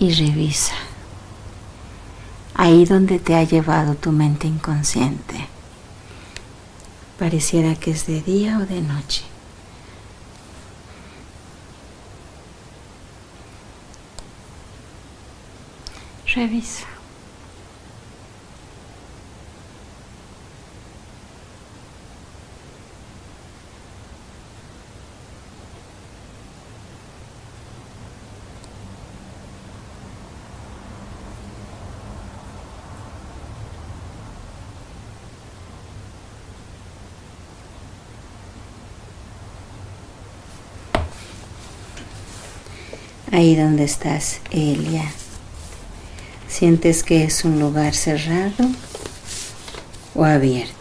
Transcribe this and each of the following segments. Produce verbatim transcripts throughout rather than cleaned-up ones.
y revisa ahí donde te ha llevado tu mente inconsciente. Pareciera que es de día o de noche. Revisa. Ahí donde estás, Elia, ¿sientes que es un lugar cerrado o abierto?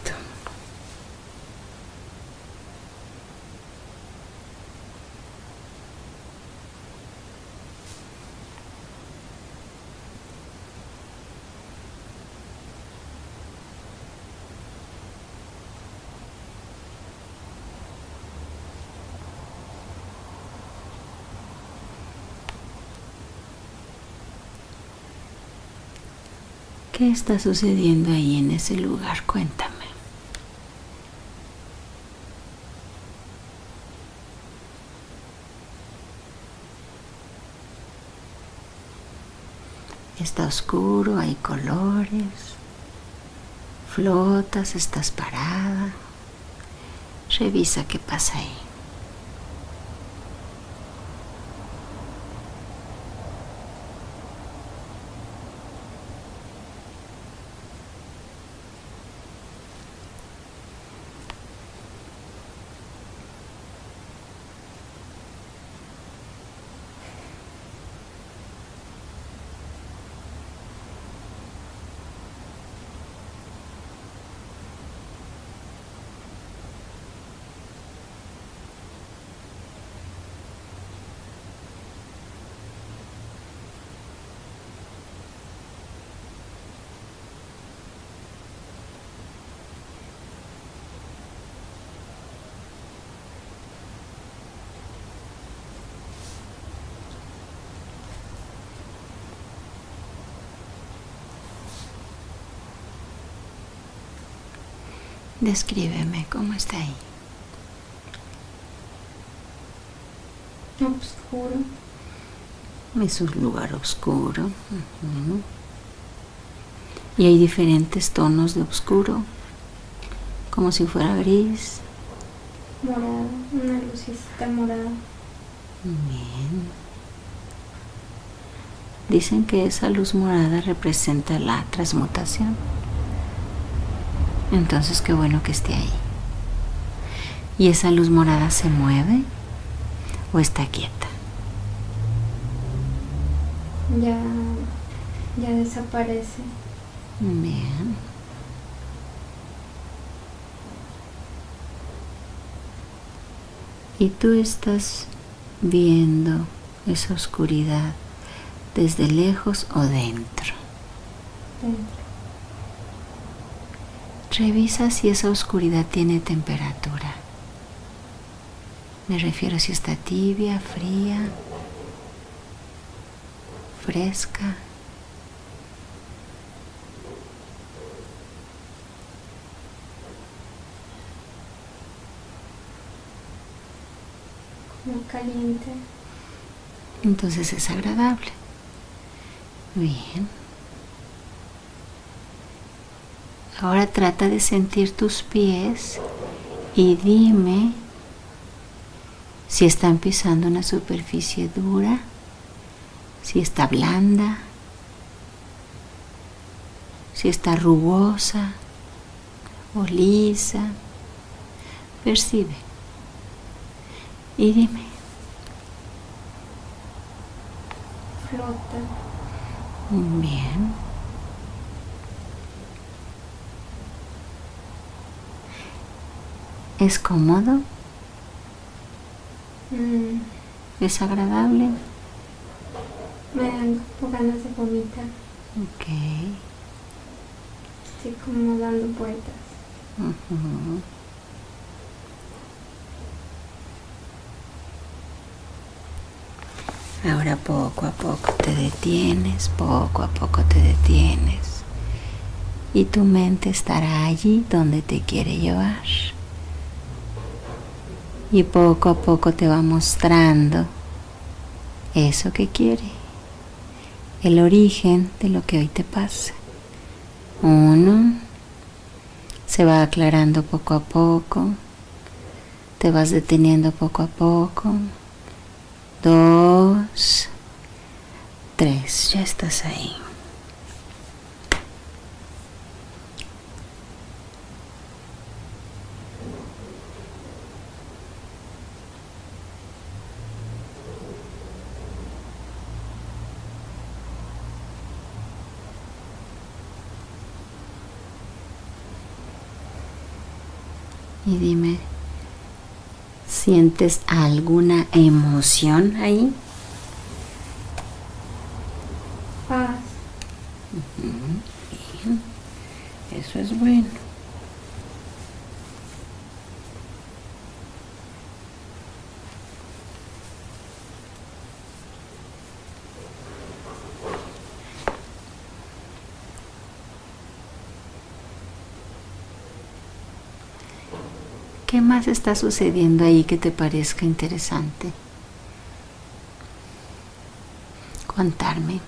¿Qué está sucediendo ahí en ese lugar? Cuéntame. Está oscuro, hay colores, flotas, estás parada. Revisa qué pasa ahí. Descríbeme cómo está ahí. Oscuro. Es un lugar oscuro. Uh-huh. Y hay diferentes tonos de oscuro, como si fuera gris. Morado, una lucecita morada. Bien. Dicen que esa luz morada representa la transmutación. Entonces qué bueno que esté ahí. ¿Y esa luz morada se mueve o está quieta? Ya, ya desaparece. Bien. ¿Y tú estás viendo esa oscuridad desde lejos o dentro? Dentro. Revisa si esa oscuridad tiene temperatura. Me refiero si está tibia, fría, fresca. Como caliente. Entonces es agradable. Bien. Ahora trata de sentir tus pies y dime si están pisando una superficie dura, si está blanda, si está rugosa o lisa. Percibe y dime. Flota. Bien. ¿Es cómodo? Mm. ¿Es agradable? Me dan como ganas de vomitar. Ok. Estoy como dando vueltas. Uh-huh. Ahora poco a poco te detienes, poco a poco te detienes. Y tu mente estará allí donde te quiere llevar. Y poco a poco te va mostrando eso que quiere, el origen de lo que hoy te pasa. Uno, se va aclarando poco a poco, te vas deteniendo poco a poco. Dos, tres, ya estás ahí. Y dime, ¿sientes alguna emoción ahí? Paz. Uh-huh. Bien, eso es bueno. ¿Qué más está sucediendo ahí que te parezca interesante contarme?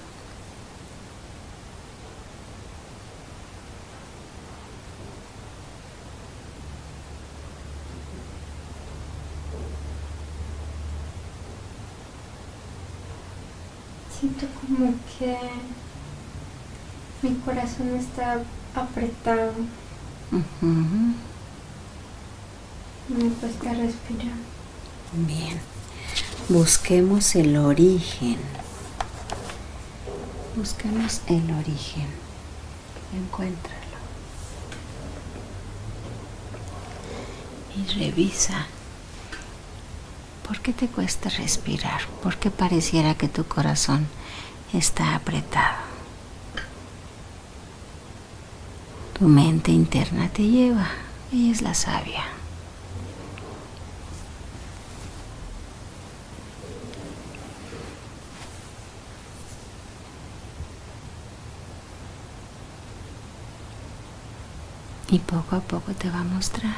Siento como que mi corazón está apretado. Uh-huh. Me cuesta respirar. Bien, busquemos el origen. Busquemos el origen. Encuéntralo. Y revisa. ¿Por qué te cuesta respirar? ¿Por qué pareciera que tu corazón está apretado? Tu mente interna te lleva. Ella es la sabia. Y poco a poco te va a mostrar.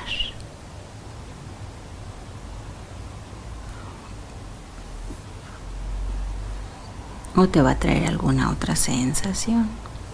O te va a traer alguna otra sensación.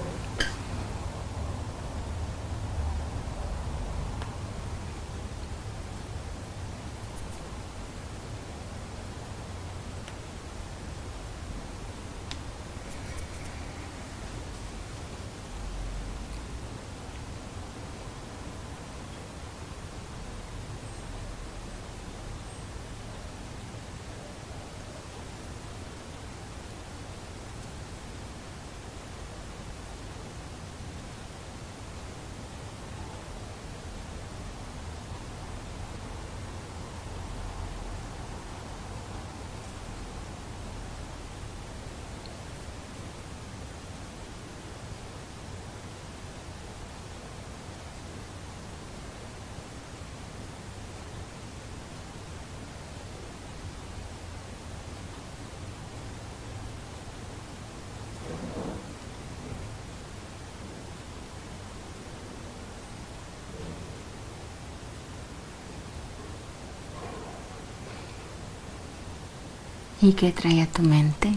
¿Y qué trae a tu mente?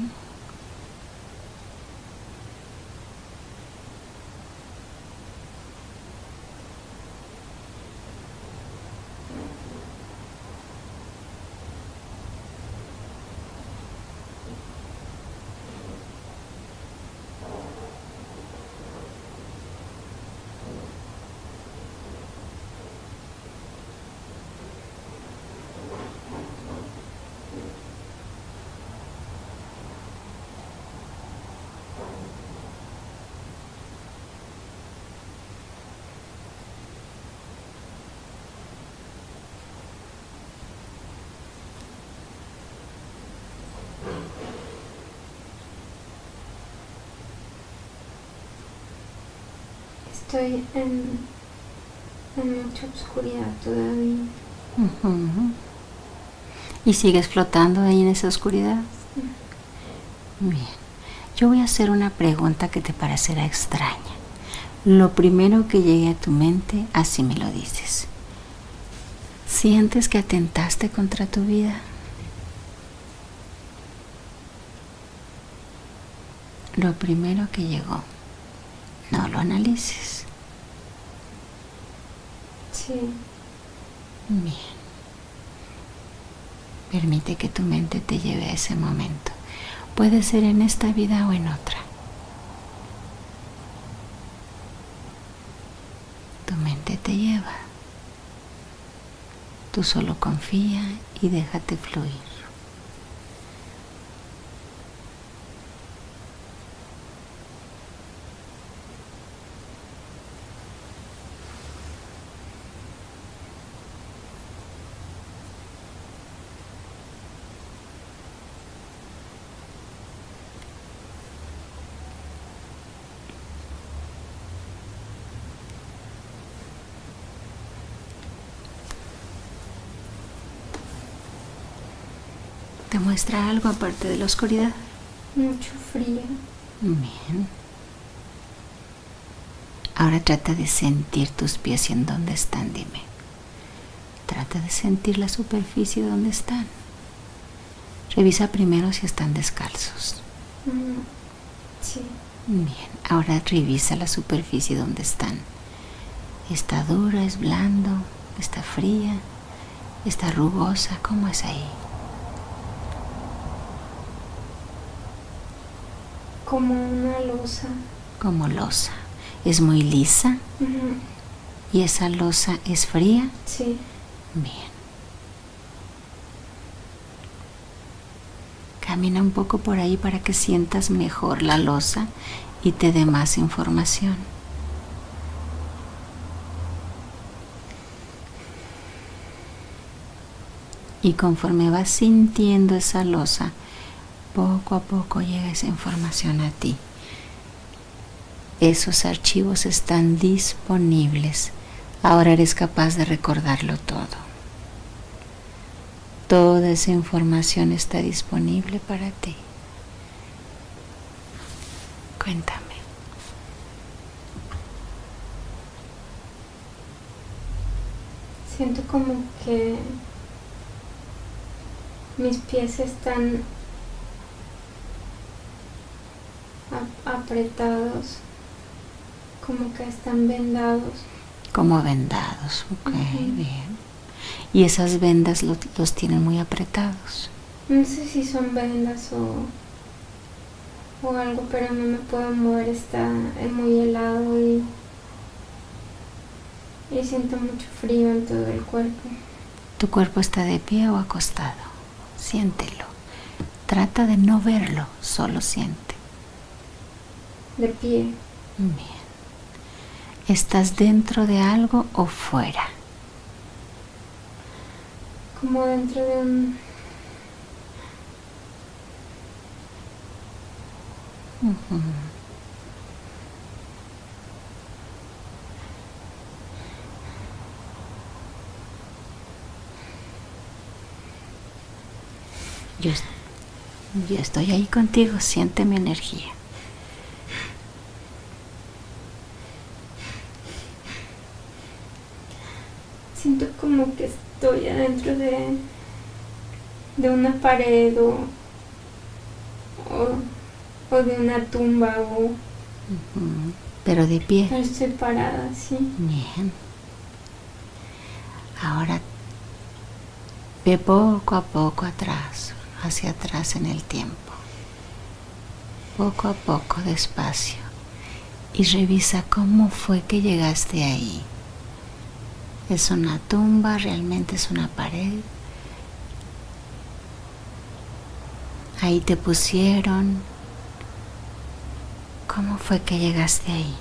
Estoy en, en mucha oscuridad todavía. Uh-huh. ¿Y sigues flotando ahí en esa oscuridad? Sí. Bien. Yo voy a hacer una pregunta que te parecerá extraña. Lo primero que llegue a tu mente, así me lo dices. ¿Sientes que atentaste contra tu vida? Lo primero que llegó. No lo analices. Sí. Bien. Permite que tu mente te lleve a ese momento. Puede ser en esta vida o en otra. Tu mente te lleva. Tú solo confía y déjate fluir. ¿Te muestra algo aparte de la oscuridad? Mucho frío. Bien. Ahora trata de sentir tus pies y en dónde están, dime. Trata de sentir la superficie donde están. Revisa primero si están descalzos. Mm, sí. Bien, ahora revisa la superficie donde están. ¿Está dura, es blando, está fría, está rugosa? ¿Cómo es ahí? Como una losa. Como losa. ¿Es muy lisa? Uh-huh. ¿Y esa losa es fría? Sí. Bien. Camina un poco por ahí para que sientas mejor la losa y te dé más información. Y conforme vas sintiendo esa losa, poco a poco llega esa información a ti. Esos archivos están disponibles. Ahora eres capaz de recordarlo todo. Toda esa información está disponible para ti. Cuéntame. Siento como que mis pies están apretados, como que están vendados. Como vendados, ok, Uh-huh. bien. Y esas vendas lo, los tienen muy apretados. No sé si son vendas o, o algo, pero no me puedo mover, está muy helado y, y siento mucho frío en todo el cuerpo. ¿Tu cuerpo está de pie o acostado? Siéntelo. Trata de no verlo, solo siente. De pie. Bien. ¿Estás dentro de algo o fuera? Como dentro de un... Uh-huh. Yo, yo estoy ahí contigo, siente mi energía. Siento como que estoy adentro de, de una pared o, o, o de una tumba o... Uh-huh. Pero de pie. Pero estoy parada, sí. Bien. Ahora ve poco a poco atrás, hacia atrás en el tiempo. Poco a poco, despacio. Y revisa cómo fue que llegaste ahí. ¿Es una tumba? ¿Realmente es una pared? Ahí te pusieron. ¿Cómo fue que llegaste ahí?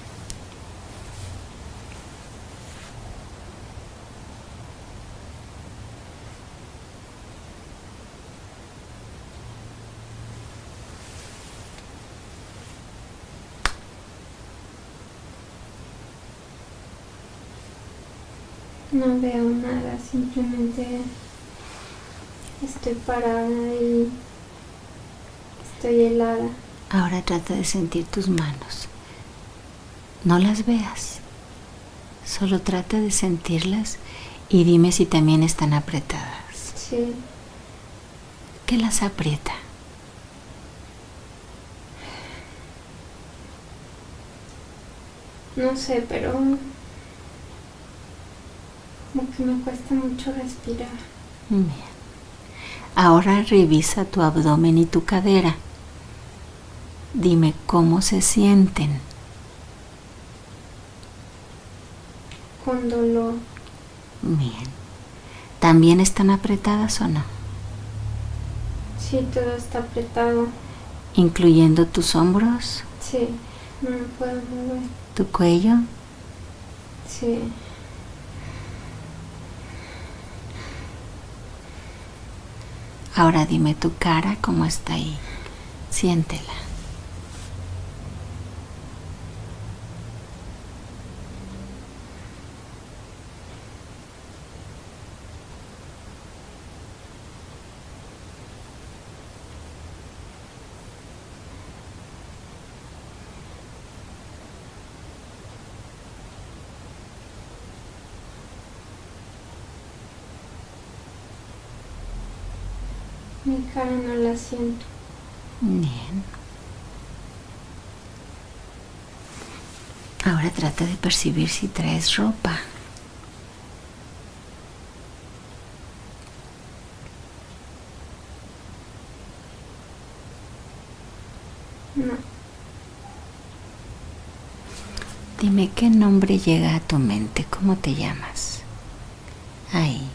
No veo nada, simplemente estoy parada y Estoy helada. Ahora trata de sentir tus manos. No las veas. Solo trata de sentirlas y dime si también están apretadas. Sí. ¿Qué las aprieta? No sé, pero como que me cuesta mucho respirar. Bien. Ahora revisa tu abdomen y tu cadera. Dime cómo se sienten. Con dolor. Bien. ¿También están apretadas o no? Sí, todo está apretado. ¿Incluyendo tus hombros? Sí, no me puedo mover. ¿Tu cuello? Sí. Ahora dime tu cara, cómo está ahí. Siéntela. Mi cara no la siento. Bien. Ahora trata de percibir si traes ropa. No. Dime qué nombre llega a tu mente. ¿Cómo te llamas? Ahí.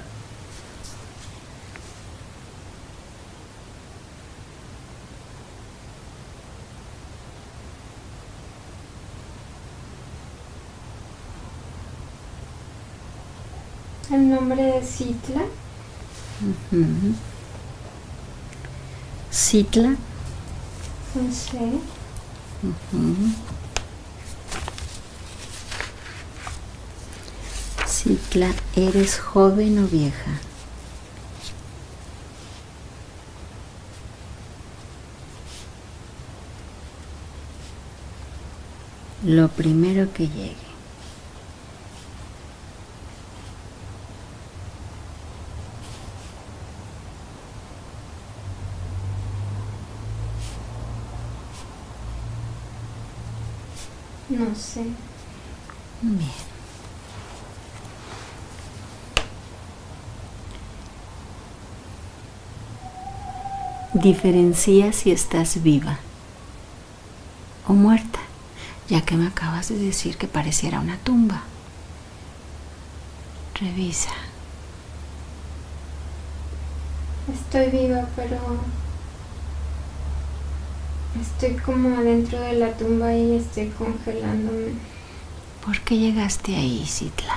El nombre de Citla. Uh-huh. Citla. Con C. Uh-huh. Citla, ¿eres joven o vieja? Lo primero que llegue. No sé. Bien. Diferencia si estás viva o muerta, ya que me acabas de decir que pareciera una tumba. Revisa. Estoy viva, pero estoy como adentro de la tumba y estoy congelándome. ¿Por qué llegaste ahí, Citla?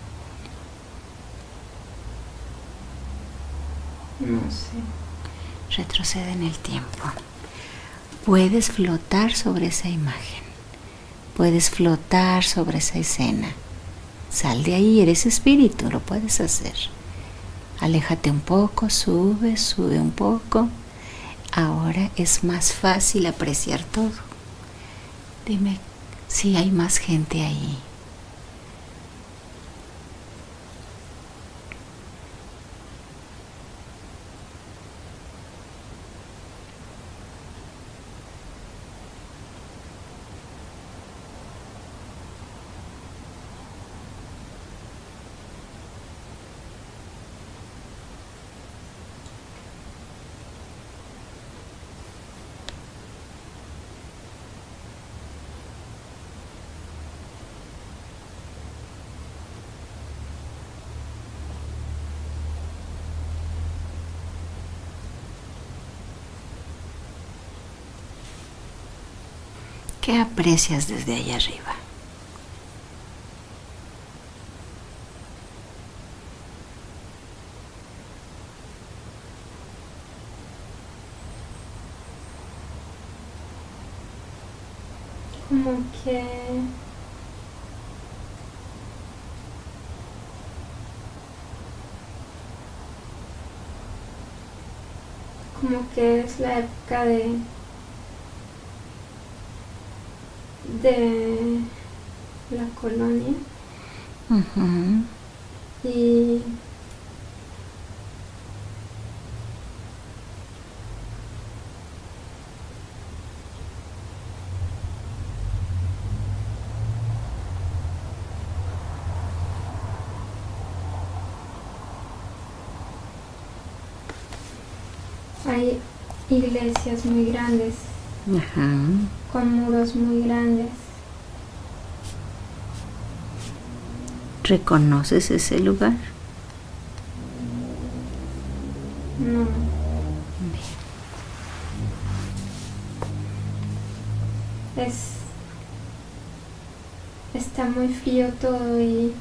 No sé. Retrocede en el tiempo. Puedes flotar sobre esa imagen. Puedes flotar sobre esa escena. Sal de ahí, eres espíritu, lo puedes hacer. Aléjate un poco, sube, sube un poco. Ahora es más fácil apreciar todo. Dime si hay más gente ahí. ¿Qué aprecias desde allá arriba? Como que como que es la época de de la colonia. Uh-huh. Y hay iglesias muy grandes, Uh-huh. con muros muy grandes. ¿Reconoces ese lugar? No. Es, está muy frío todo y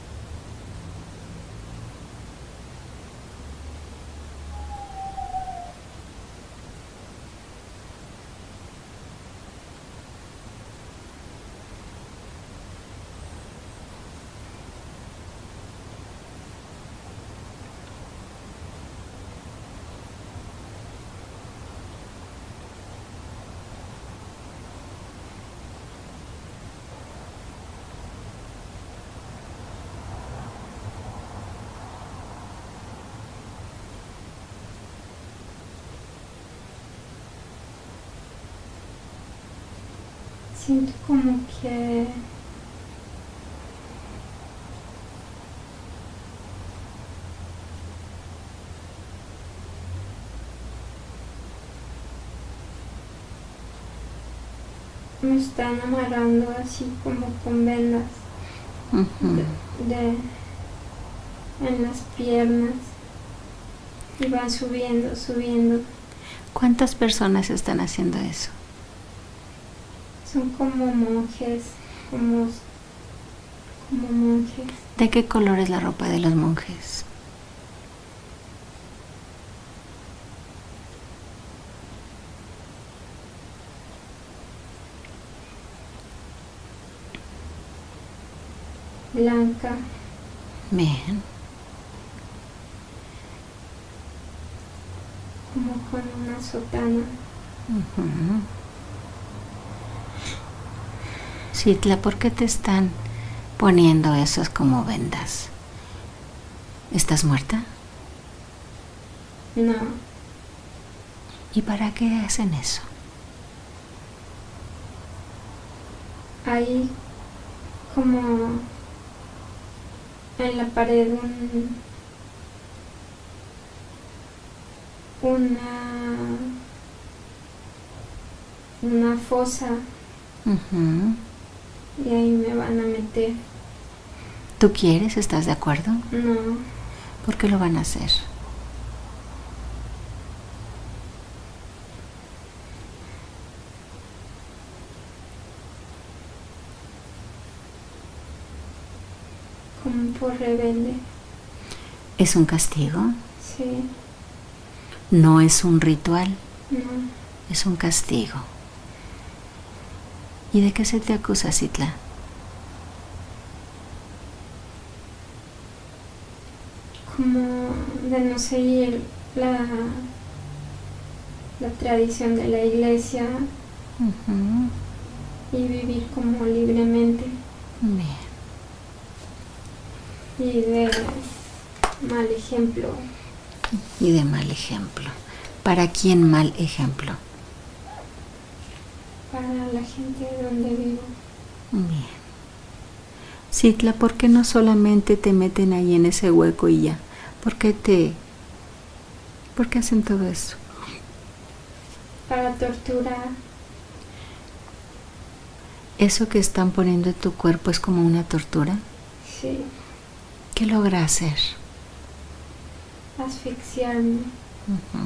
siento como que me están amarrando así como con vendas Uh-huh. de, de- en las piernas y van subiendo, subiendo. ¿Cuántas personas están haciendo eso? Son como monjes, como, como monjes. ¿De qué color es la ropa de los monjes? Blanca, Bien. como con una sotana. Uh-huh. Citla, ¿por qué te están poniendo esos como vendas? ¿Estás muerta? No, ¿Y para qué hacen eso? hay como en la pared un, una, una fosa Uh-huh. y ahí me van a meter. ¿Tú quieres? ¿Estás de acuerdo? No, ¿Por qué lo van a hacer? como por rebelde. ¿Es un castigo? Sí, No es un ritual, no, es un castigo. ¿Y de qué se te acusa, Citla? como de no seguir la, la tradición de la iglesia Uh-huh. y vivir como libremente Bien. y de mal ejemplo. Y de mal ejemplo. ¿Para quién mal ejemplo? Para la gente donde vivo. Bien. Citla, ¿por qué no solamente te meten ahí en ese hueco y ya? ¿Por qué te... ¿Por qué hacen todo eso? Para torturar. ¿Eso que están poniendo en tu cuerpo es como una tortura? Sí, ¿Qué logra hacer? asfixiarme. Uh-huh.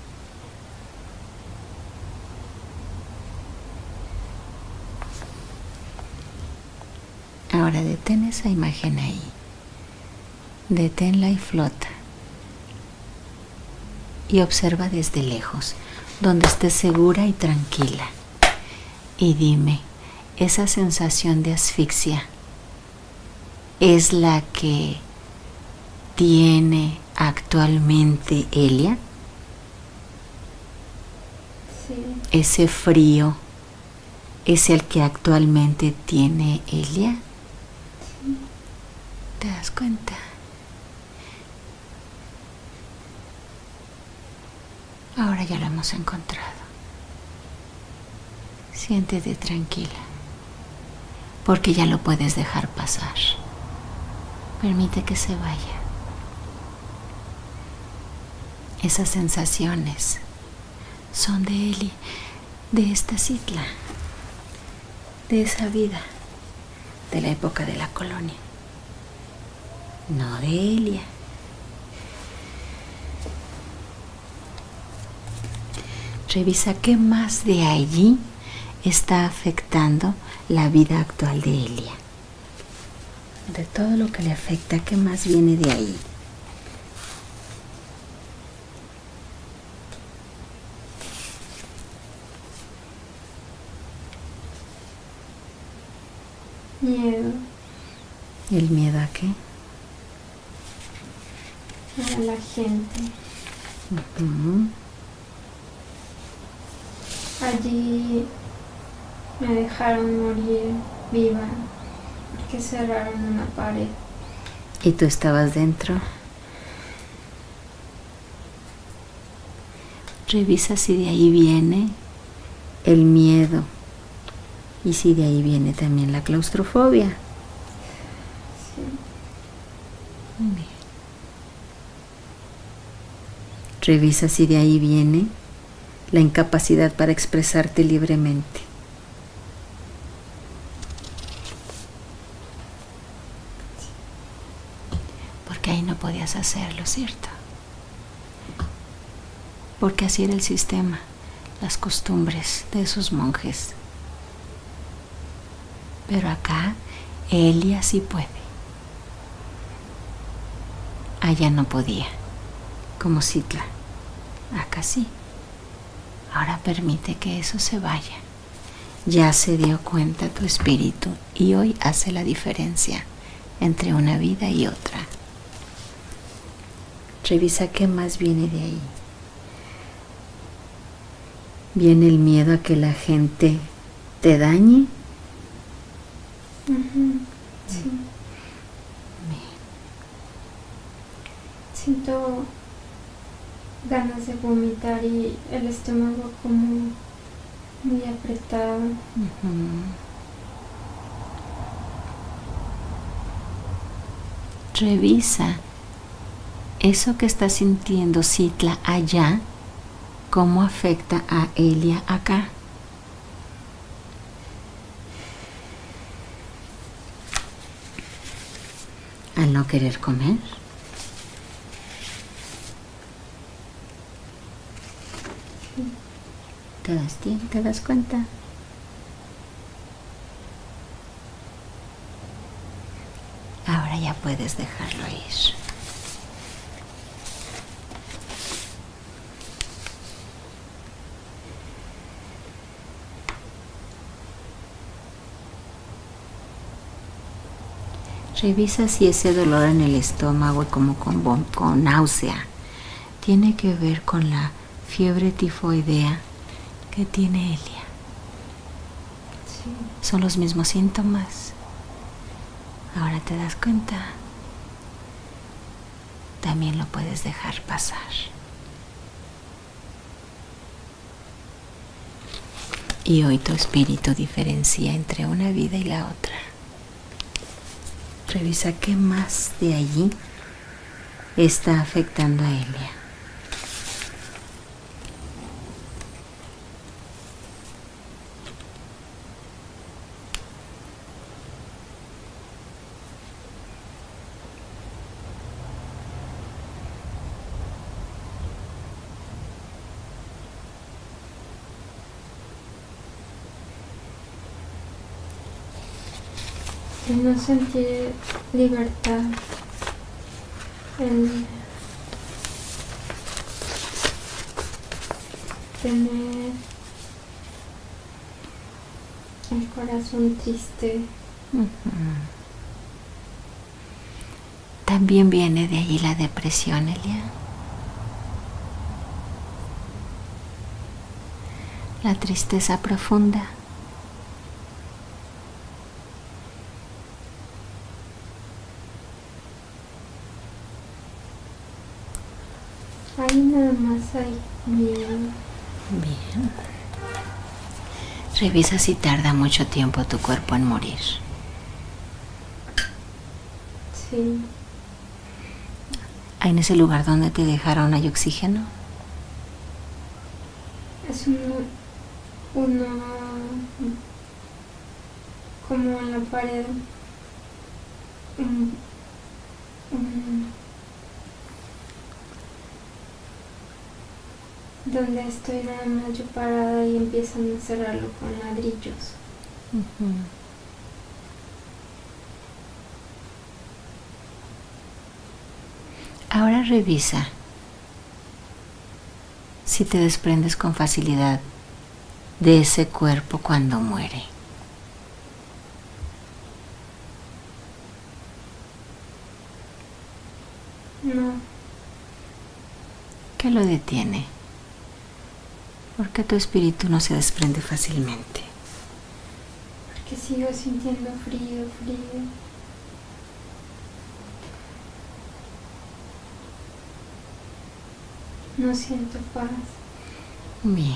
Ahora detén esa imagen ahí. Deténla y flota. Y observa desde lejos, donde estés segura y tranquila. Y dime, ¿esa sensación de asfixia es la que tiene actualmente Elia? Sí, Ese frío, es el que actualmente tiene Elia. Sí. ¿Te das cuenta? Ahora ya lo hemos encontrado. Siéntete tranquila, porque ya lo puedes dejar pasar. Permite que se vaya. Esas sensaciones son de Eli, de esta Citla, de esa vida, de la época de la colonia, no de Elia. Revisa qué más de allí está afectando la vida actual de Elia. De todo lo que le afecta, ¿qué más viene de ahí? Miedo. ¿El miedo a qué? A la gente. Uh-huh. Allí me dejaron morir viva porque cerraron una pared. ¿Y tú estabas dentro? Revisa si de ahí viene el miedo y si de ahí viene también la claustrofobia. Sí. Muy bien. Revisa si de ahí viene la incapacidad para expresarte libremente. Porque ahí no podías hacerlo, ¿cierto? Porque así era el sistema, las costumbres de esos monjes. Pero acá, Elia sí puede. Allá no podía, como Citla. Acá sí. Ahora permite que eso se vaya. Ya se dio cuenta tu espíritu y hoy hace la diferencia entre una vida y otra. Revisa qué más viene de ahí. ¿Viene el miedo a que la gente te dañe? Uh-huh. Sí. Siento ganas de vomitar y el estómago como muy apretado. Uh-huh. Revisa eso que está sintiendo Citla allá, cómo afecta a Elia acá. Al no querer comer. ¿Te das tiempo? ¿Te das cuenta? Ahora ya puedes dejarlo ir. Revisa si ese dolor en el estómago y como con, con náusea tiene que ver con la fiebre tifoidea que tiene Elia. Sí. Son los mismos síntomas. Ahora te das cuenta. También lo puedes dejar pasar. Y hoy tu espíritu diferencia entre una vida y la otra. Revisa qué más de allí está afectando a Elia. El no sentir libertad, el tener el corazón triste. Uh-huh. También viene de allí la depresión, Elia. La tristeza profunda. más ahí. Bien. Bien. Revisa si tarda mucho tiempo tu cuerpo en morir. Sí. ¿En ese lugar donde te dejaron hay oxígeno? Es uno, uno como en la pared. Un, un, donde estoy nada más yo parada y empiezan a cerrarlo con ladrillos. Uh-huh. Ahora revisa si te desprendes con facilidad de ese cuerpo cuando muere. No. ¿Qué lo detiene? ¿Por qué tu espíritu no se desprende fácilmente? Porque sigo sintiendo frío, frío. No siento paz. Bien.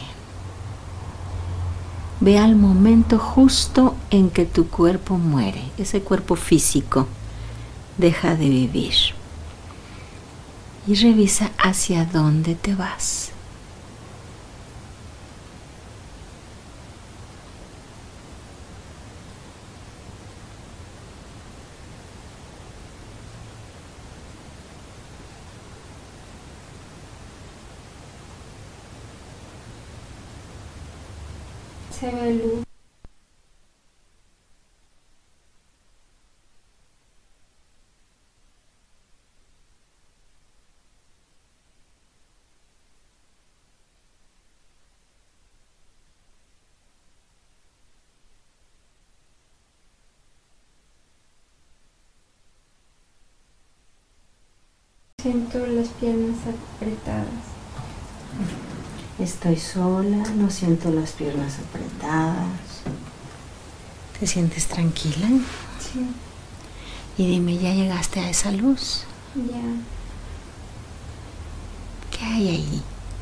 Ve al momento justo en que tu cuerpo muere, ese cuerpo físico deja de vivir. Y revisa hacia dónde te vas. Se ve luz. Siento las piernas apretadas. Estoy sola, no siento las piernas apretadas. ¿Te sientes tranquila? Sí. Y dime, ¿ya llegaste a esa luz? Ya. ¿Qué hay ahí?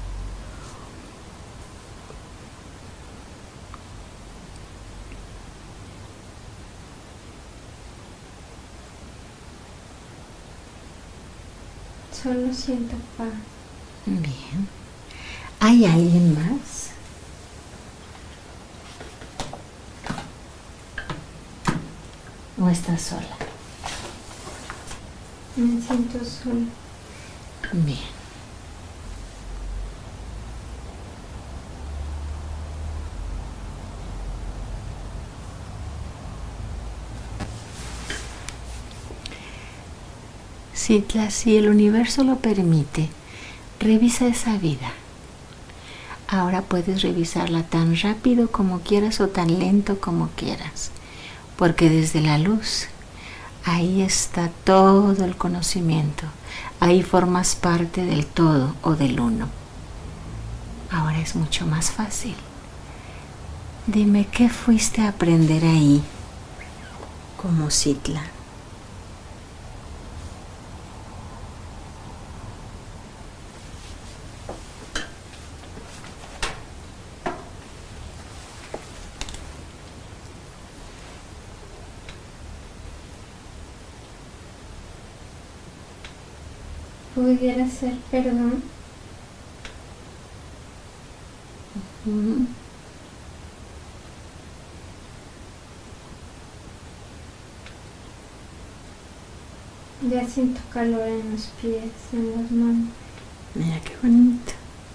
Solo siento paz. Bien. ¿Hay alguien más? ¿O estás sola? Me siento sola. Bien. Citla, si el universo lo permite, revisa esa vida. Ahora puedes revisarla tan rápido como quieras o tan lento como quieras, porque desde la luz, ahí está todo el conocimiento. Ahí formas parte del todo o del uno. Ahora es mucho más fácil. Dime, ¿qué fuiste a aprender ahí como Citla? Pudiera ser perdón. Uh-huh. Ya siento calor en los pies, en las manos. Mira qué bonito.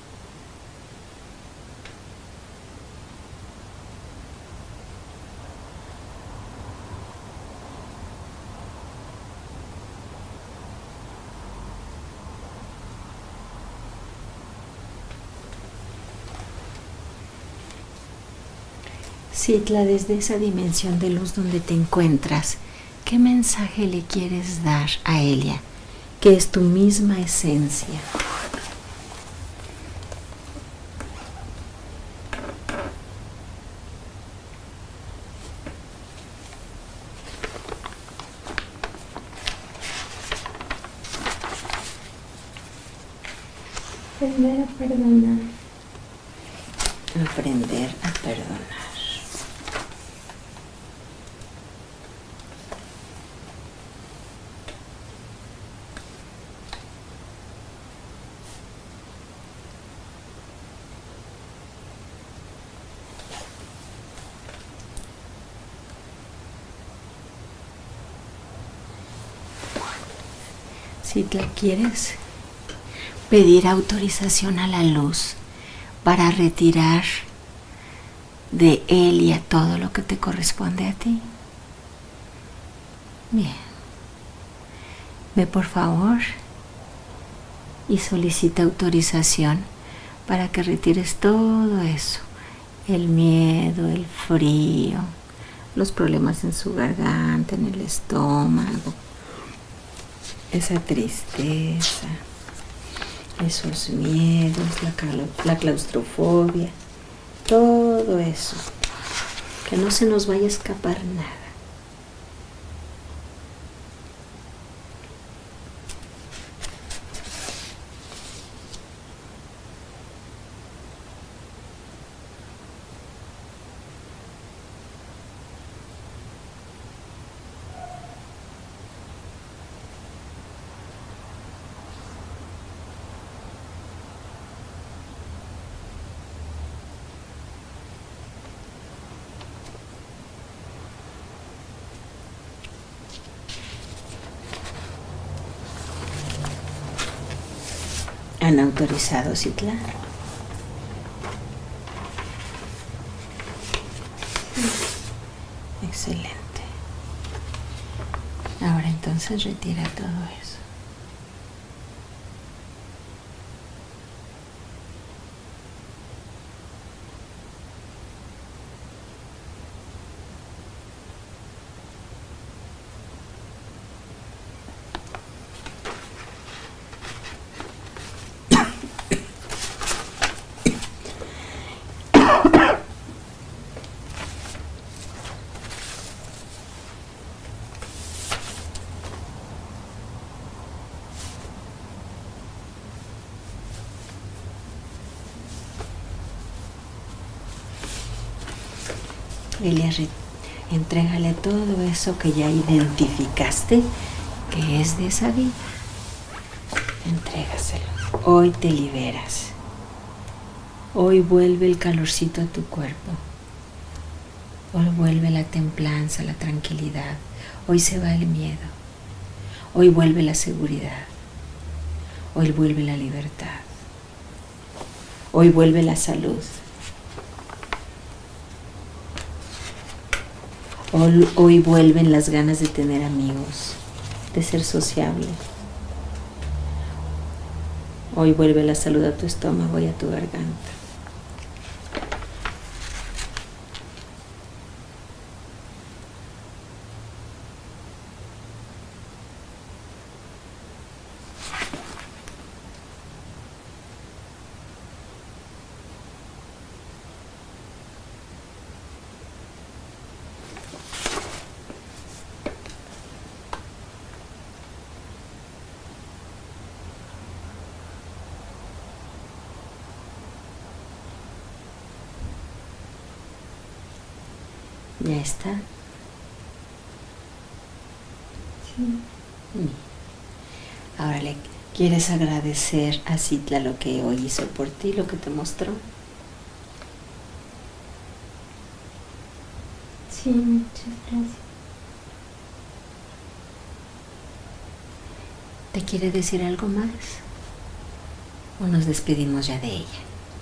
Citla, desde esa dimensión de luz donde te encuentras, ¿qué mensaje le quieres dar a Elia, que es tu misma esencia? Pues Aprender a perdonar. Aprender a perdonar. Si te quieres pedir autorización a la luz para retirar de él y a todo lo que te corresponde a ti. Bien. Ve por favor y solicita autorización para que retires todo eso. El miedo, el frío, los problemas en su garganta, en el estómago, esa tristeza, esos miedos, la, la claustrofobia, todo eso, que no se nos vaya a escapar nada. ¿Han autorizado, Citla? Excelente. Ahora entonces retira todo eso. Elia, entrégale todo eso que ya identificaste que es de esa vida. Entrégaselo. Hoy te liberas. Hoy vuelve el calorcito a tu cuerpo. Hoy vuelve la templanza, la tranquilidad. Hoy se va el miedo. Hoy vuelve la seguridad. Hoy vuelve la libertad. Hoy vuelve la salud. Hoy, hoy vuelven las ganas de tener amigos, de ser sociable. Hoy vuelve la salud a tu estómago y a tu garganta. ¿Ya está? Sí. Ahora le quieres agradecer a Citla lo que hoy hizo por ti, lo que te mostró. Sí, muchas gracias. ¿Te quiere decir algo más? ¿O nos despedimos ya de ella?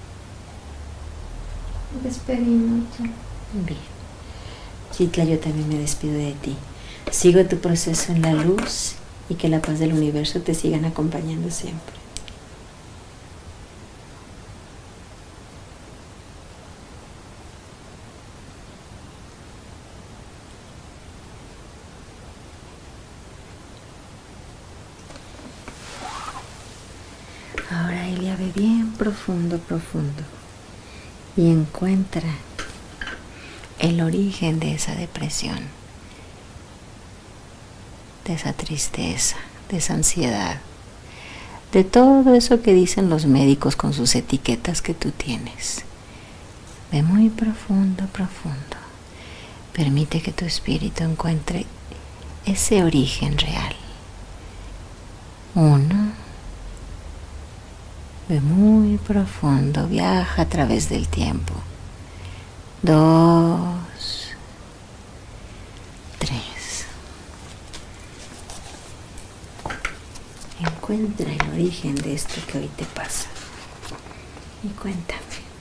Despedimos ya. Bien. Citla, yo también me despido de ti. Sigo tu proceso en la luz y que la paz del universo te sigan acompañando siempre. Ahora Elia, ve bien profundo, profundo y encuentra el origen de esa depresión, de esa tristeza, de esa ansiedad, de todo eso que dicen los médicos con sus etiquetas que tú tienes. Ve muy profundo, profundo. Permite que tu espíritu encuentre ese origen real. Uno. Ve muy profundo, viaja a través del tiempo. Dos. Tres. Encuentra el origen de esto que hoy te pasa. Y cuéntame.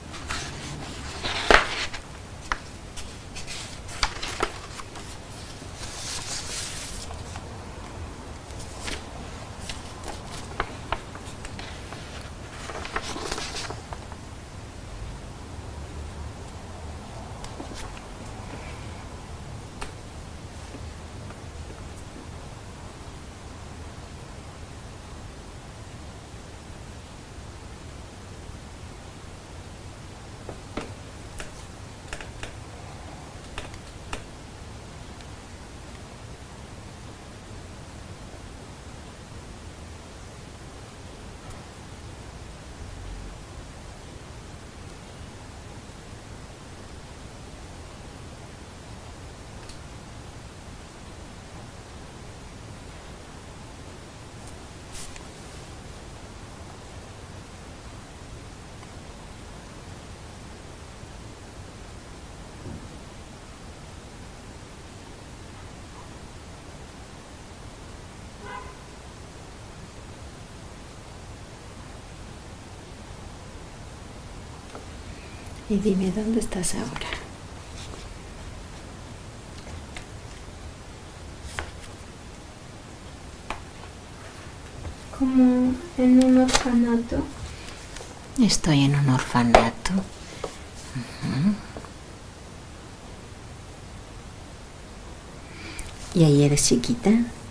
Y dime, ¿dónde estás ahora? Como en un orfanato. Estoy en un orfanato. Uh-huh. ¿Y ahí eres chiquita?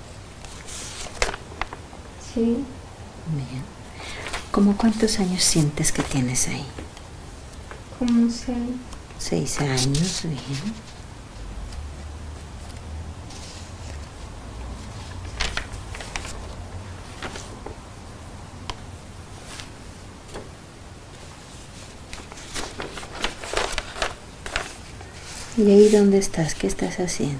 Sí. Bien. ¿Cómo cuántos años sientes que tienes ahí? Como seis. Seis años, bien. ¿Y ahí dónde estás? ¿Qué estás haciendo?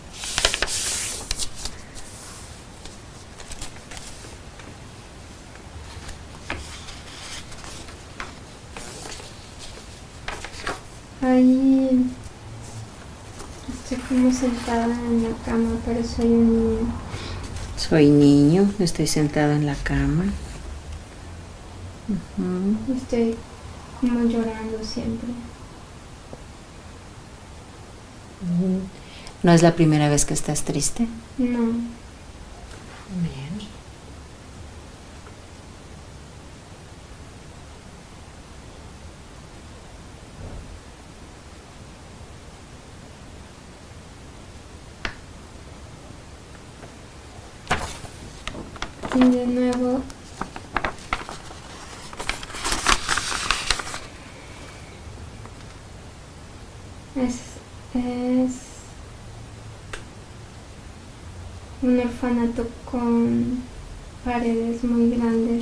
Ahí estoy como sentada en la cama, pero soy un niño. Soy niño, estoy sentado en la cama. Uh-huh. Estoy como llorando siempre. Uh-huh. ¿No es la primera vez que estás triste? No. Bien. Y de nuevo es, es un orfanato con paredes muy grandes,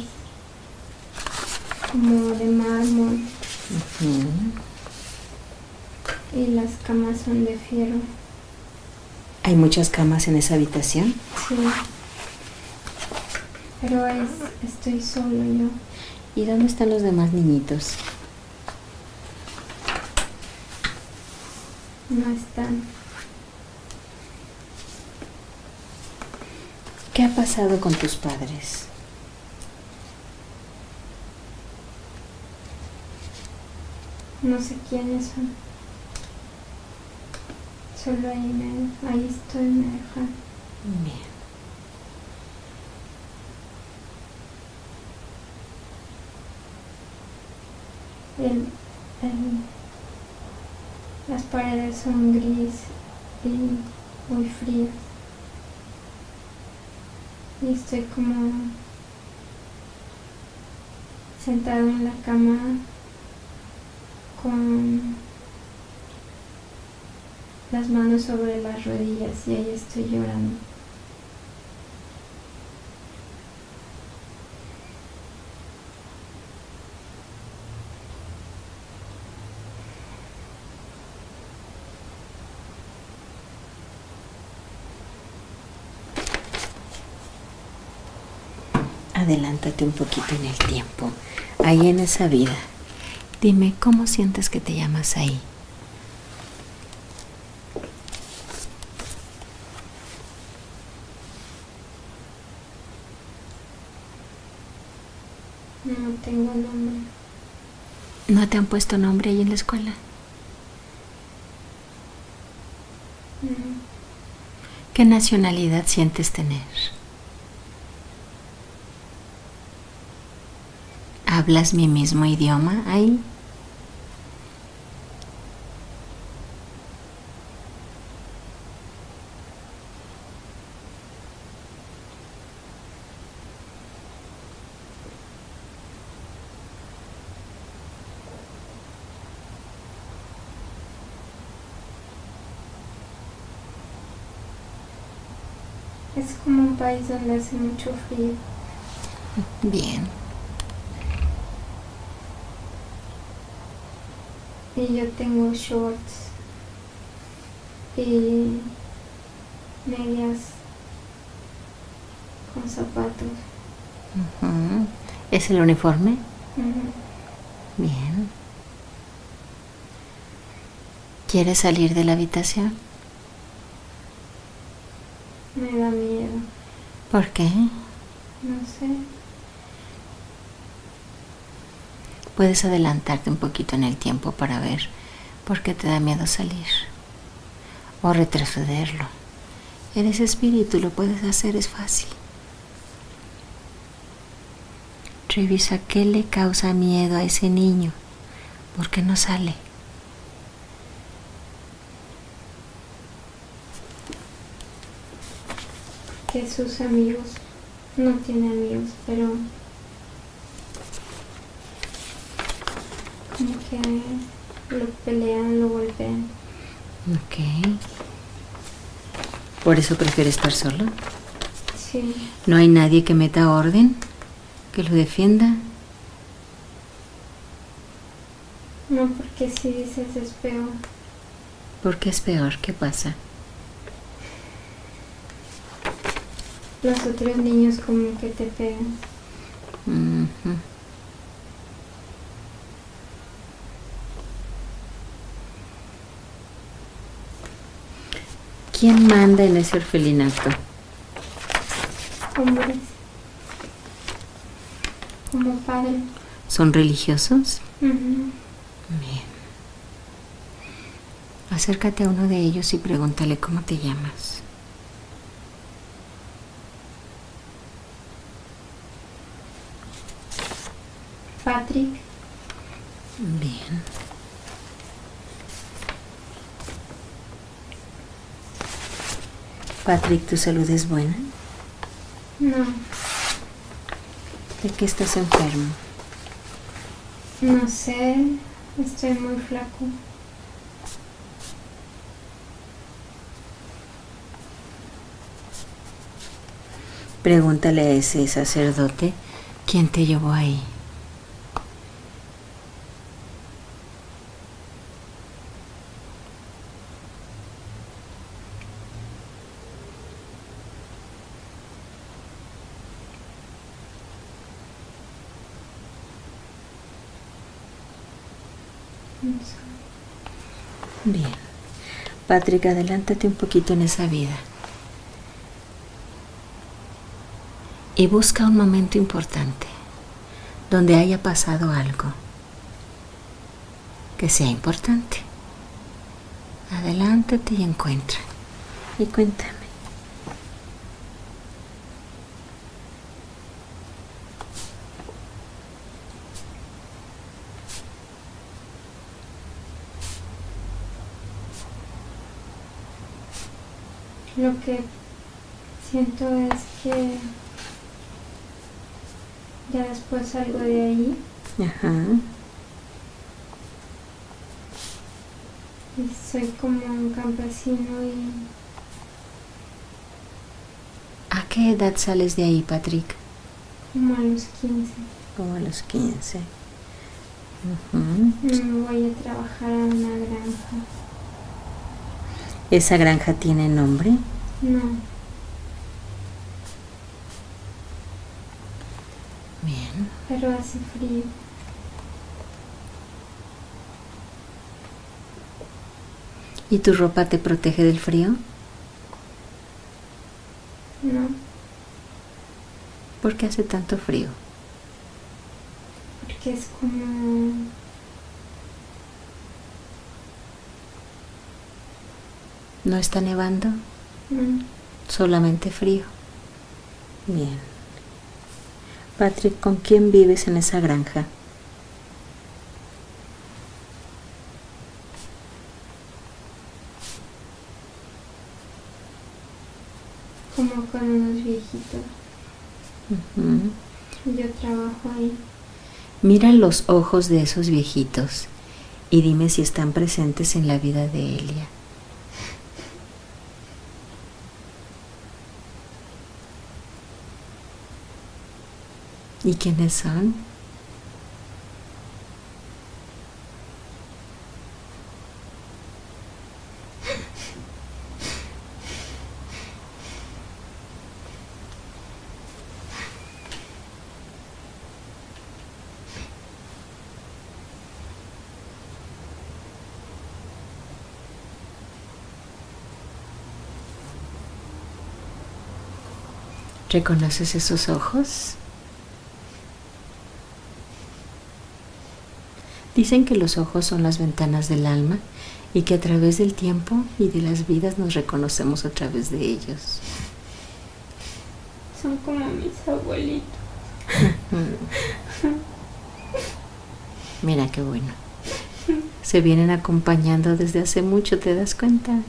como de mármol. Uh-huh. Y las camas son de fierro. ¿Hay muchas camas en esa habitación? Sí. Pero es, estoy solo yo. ¿Y dónde están los demás niñitos? No están. ¿Qué ha pasado con tus padres? No sé quiénes son. Solo ahí, me, ahí estoy, me dejan. Bien. El, el, las paredes son gris y muy frías. Y estoy como sentado en la cama con las manos sobre las rodillas y ahí estoy llorando. Adelántate un poquito en el tiempo, ahí en esa vida. Dime, ¿cómo sientes que te llamas ahí? No tengo nombre. ¿No te han puesto nombre ahí en la escuela? No. ¿Qué nacionalidad sientes tener? ¿Hablas mi mismo idioma ahí? Es como un país donde hace mucho frío. Bien. Y yo tengo shorts y medias con zapatos. Uh-huh. ¿Es el uniforme? Uh-huh. Bien. ¿Quieres salir de la habitación? Me da miedo. ¿Por qué? No sé. Puedes adelantarte un poquito en el tiempo para ver por qué te da miedo salir. O retrocederlo. Eres espíritu, lo puedes hacer, es fácil. Revisa qué le causa miedo a ese niño. ¿Por qué no sale? Que sus amigos, no tiene amigos, pero como que lo pelean, lo golpean. Ok. ¿Por eso prefiere estar solo? Sí. ¿No hay nadie que meta orden? ¿Que lo defienda? No, porque si dices es peor. ¿Por qué es peor? ¿Qué pasa? Los otros niños como que te pegan. Uh-huh. ¿Quién manda en ese orfelinato? Hombres. Como padre. ¿Son religiosos? Uh-huh. Bien. Acércate a uno de ellos y pregúntale cómo te llamas. Patrick. Bien. Patrick, ¿tu salud es buena? No. ¿De qué estás enfermo? No sé. Estoy muy flaco. Pregúntale a ese sacerdote quién te llevó ahí. No sé. Bien. Patrick, adelántate un poquito en esa vida. Y busca un momento importante donde haya pasado algo que sea importante. Adelántate y encuentra. Y cuéntame. Lo que siento es que ya después salgo de ahí Ajá. y soy como un campesino y ¿A qué edad sales de ahí, Patrick? como a los quince Como a los quince. Uh-huh. me voy a trabajar a una granja. ¿Esa granja tiene nombre? No. pero hace frío. ¿Y tu ropa te protege del frío? No, ¿Por qué hace tanto frío? porque es como... ¿No está nevando? No, Solamente frío. Bien. Patrick, ¿con quién vives en esa granja? como con unos viejitos. Ujú. Yo trabajo ahí. Mira los ojos de esos viejitos y dime si están presentes en la vida de Elia. ¿Y quiénes son? ¿Reconoces esos ojos? Dicen que los ojos son las ventanas del alma y que a través del tiempo y de las vidas nos reconocemos a través de ellos. Son como mis abuelitos. Mira qué bueno. Se vienen acompañando desde hace mucho, ¿te das cuenta?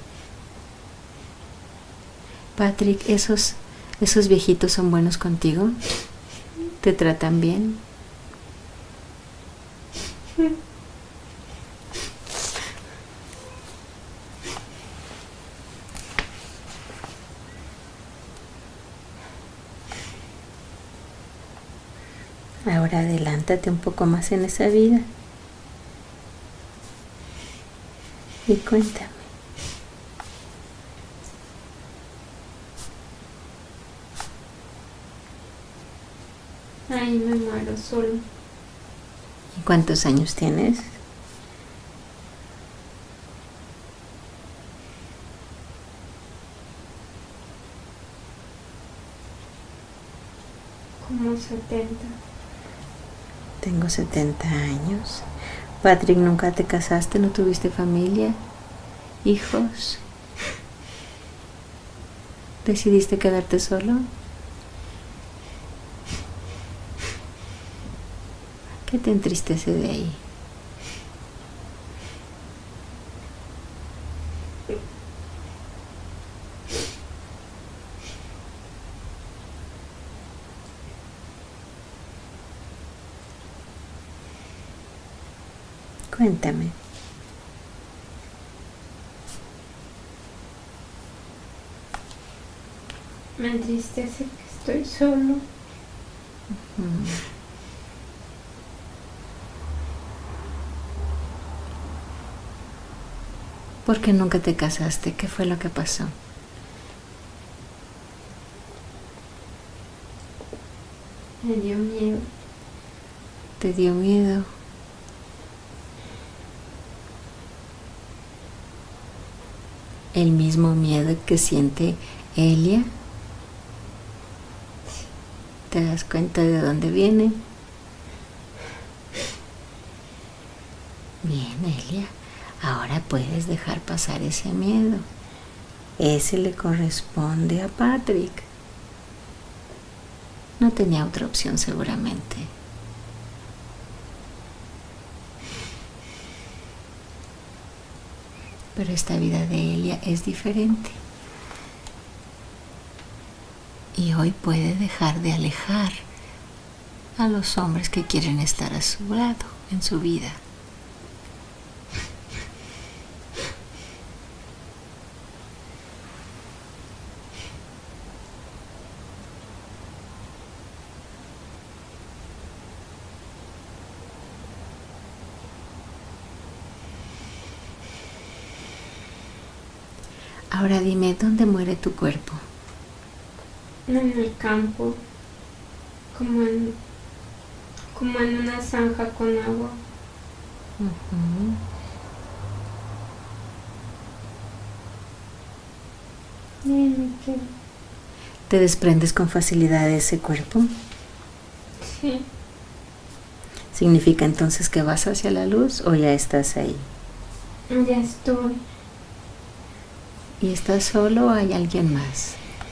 Patrick, ¿esos, esos viejitos son buenos contigo? ¿Te tratan bien? Ahora adelántate un poco más en esa vida. Y cuéntame. Ahí me muero solo. ¿Y cuántos años tienes? Como setenta. Tengo setenta años. Patrick, ¿nunca te casaste? ¿No tuviste familia? ¿Hijos? ¿Decidiste quedarte solo? ¿Qué te entristece de ahí? Cuéntame. Me entristece que estoy solo. Mm. ¿Por qué nunca te casaste? ¿Qué fue lo que pasó? Me dio miedo. ¿Te dio miedo? ¿El mismo miedo que siente Elia? ¿Te das cuenta de dónde viene? Bien, Elia. Ahora puedes dejar pasar ese miedo. Ese le corresponde a Patrick. No tenía otra opción seguramente. Pero esta vida de Elia es diferente. Y hoy puede dejar de alejar a los hombres que quieren estar a su lado en su vida. Ahora dime, ¿dónde muere tu cuerpo? En el campo. Como en como en una zanja con agua. Uh-huh. Y ahí me quedo. ¿Te desprendes con facilidad de ese cuerpo? Sí. ¿Significa entonces que vas hacia la luz o ya estás ahí? Ya estoy. ¿Y estás solo o hay alguien más?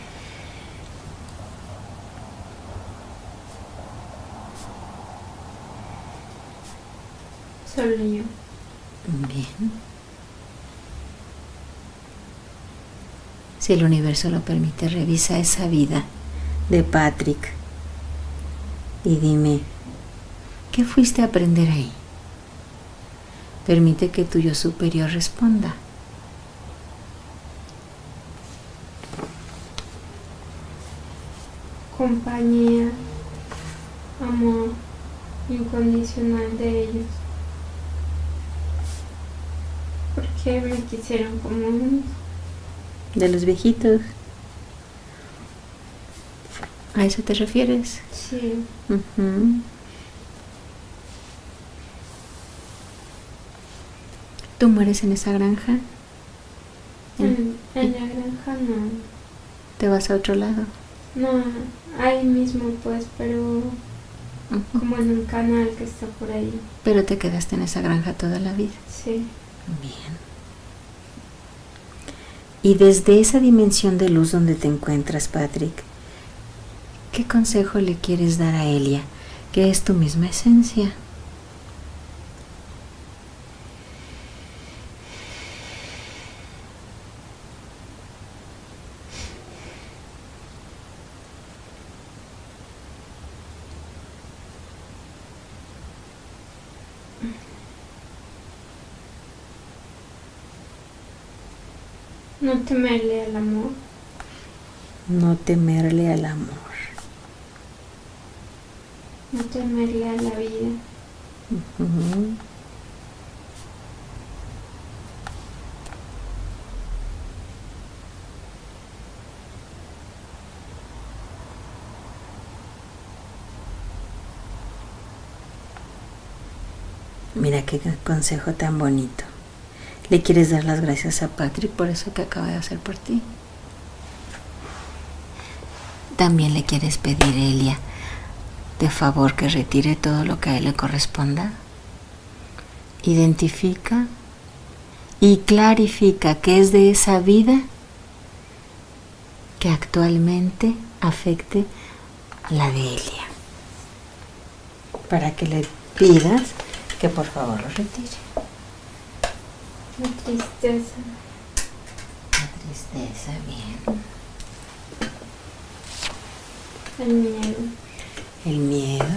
Solo yo. Bien. Si el universo lo permite, revisa esa vida de Patrick y dime, ¿qué fuiste a aprender ahí? Permite que tu yo superior responda. Compañía, amor incondicional de ellos. Porque me quisieron como un... De los viejitos. ¿A eso te refieres? Sí. Uh-huh. ¿Tú mueres en esa granja? En, en la granja no. ¿Te vas a otro lado? No, ahí mismo pues, pero Uh-huh. como en un canal que está por ahí. Pero te quedaste en esa granja toda la vida. Sí. Bien. Y desde esa dimensión de luz donde te encuentras, Patrick, ¿qué consejo le quieres dar a Elia, que es tu misma esencia? No temerle al amor. No temerle al amor. No temerle a la vida. Uh-huh. Mira qué consejo tan bonito. ¿Le quieres dar las gracias a Patrick por eso que acaba de hacer por ti? También le quieres pedir, Elia, de favor que retire todo lo que a él le corresponda. Identifica y clarifica qué es de esa vida que actualmente afecte la de Elia. Para que le pidas que por favor lo retire. La tristeza. La tristeza, bien. El miedo. El miedo.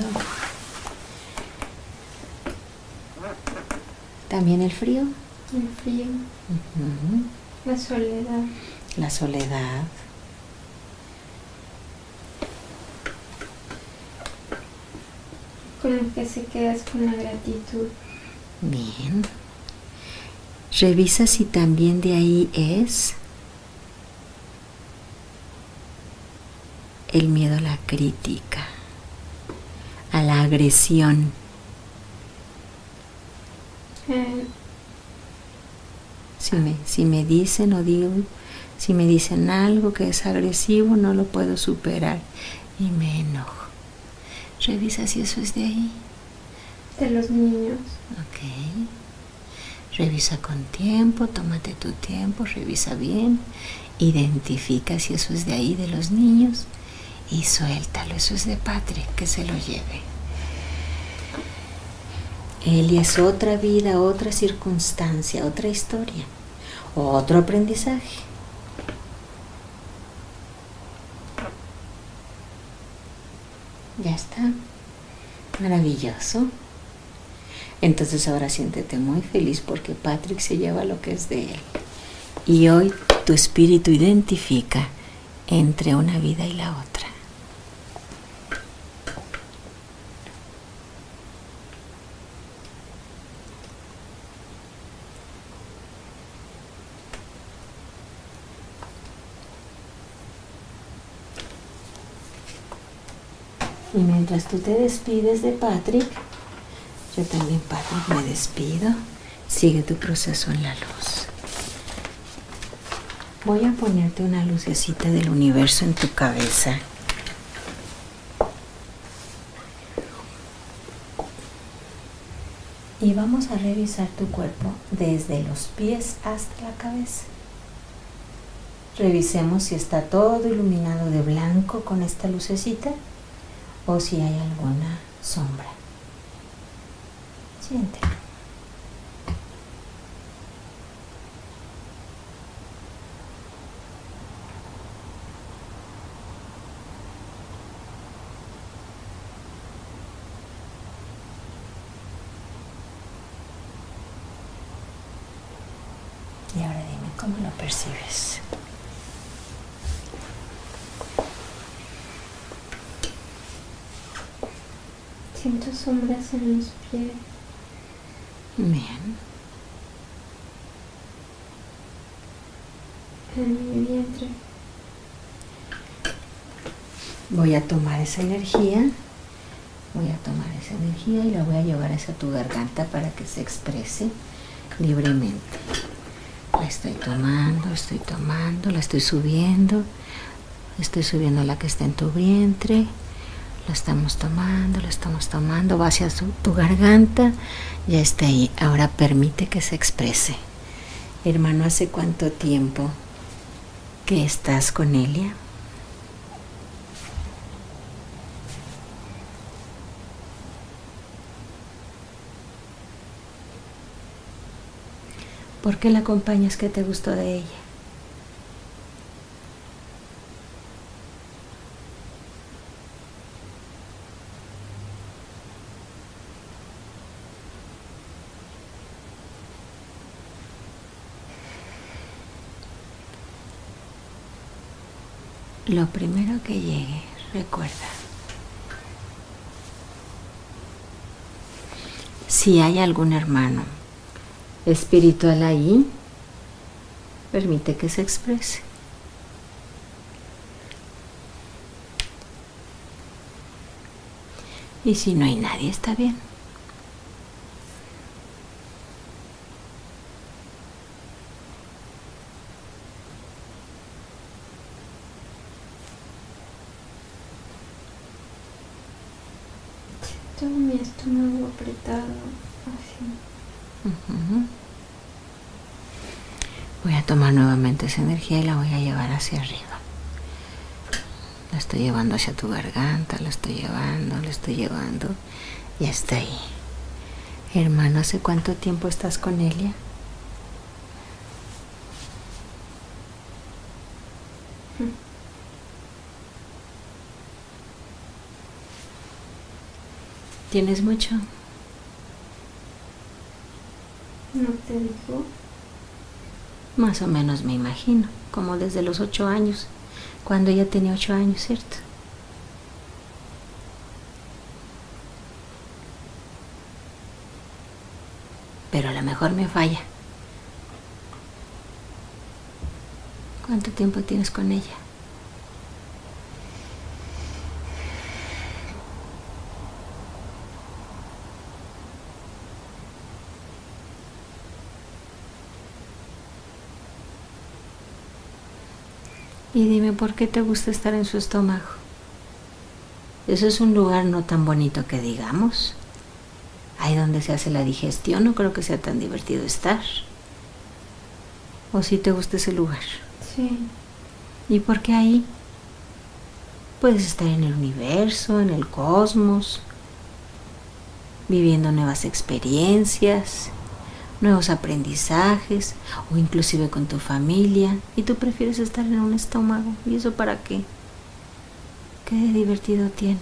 También el frío. El frío. Uh-huh. La soledad. La soledad. Con lo que se quedas con la gratitud. Bien. Revisa si también de ahí es el miedo a la crítica, a la agresión. Eh, Si me, si me dicen o digo, si me dicen algo que es agresivo, no lo puedo superar y me enojo. Revisa si eso es de ahí. de los niños. Ok. Revisa con tiempo, tómate tu tiempo, revisa bien, identifica si eso es de ahí, de los niños, y suéltalo. Eso es de Patrick, que se lo lleve. Elia es otra vida, otra circunstancia, otra historia, otro aprendizaje. Ya está. Maravilloso. Entonces ahora siéntete muy feliz porque Patrick se lleva lo que es de él. Y hoy tu espíritu identifica entre una vida y la otra. Y mientras tú te despides de Patrick, yo también, Patrick, me despido. Sigue tu proceso en la luz. Voy a ponerte una lucecita del universo en tu cabeza. Y vamos a revisar tu cuerpo desde los pies hasta la cabeza. Revisemos si está todo iluminado de blanco con esta lucecita o si hay alguna sombra. Siéntelo. Y ahora dime cómo lo percibes. Siento sombras en los pies. Bien. En mi vientre. Voy a tomar esa energía. Voy a tomar esa energía y la voy a llevar hacia tu garganta para que se exprese libremente. La estoy tomando, estoy tomando, la estoy subiendo. Estoy subiendo la que está en tu vientre. La estamos tomando, la estamos tomando, va hacia su, tu garganta, ya está ahí. Ahora permite que se exprese. Hermano, ¿hace cuánto tiempo que estás con Elia? ¿Por qué la acompañas? ¿Qué te gustó de ella? Lo primero que llegue, recuerda, si hay algún hermano espiritual ahí, permite que se exprese. Y si no hay nadie, está bien. Tengo mi estómago apretado, así. Uh-huh. Voy a tomar nuevamente esa energía y la voy a llevar hacia arriba. La estoy llevando hacia tu garganta, la estoy llevando, la estoy llevando. Ya está ahí. Hermano, ¿hace cuánto tiempo estás con Elia? ¿Tienes mucho? ¿No te dijo? Más o menos me imagino, como desde los ocho años, cuando ella tenía ocho años, ¿cierto? Pero a lo mejor me falla. ¿Cuánto tiempo tienes con ella? Y dime, ¿por qué te gusta estar en su estómago? Eso es un lugar no tan bonito que digamos. Ahí donde se hace la digestión, no creo que sea tan divertido estar. ¿O sí te gusta ese lugar? Sí. ¿Y por qué ahí? Puedes estar en el universo, en el cosmos, viviendo nuevas experiencias, nuevos aprendizajes, o inclusive con tu familia, y tú prefieres estar en un estómago. ¿Y eso para qué? ¿Qué de divertido tiene?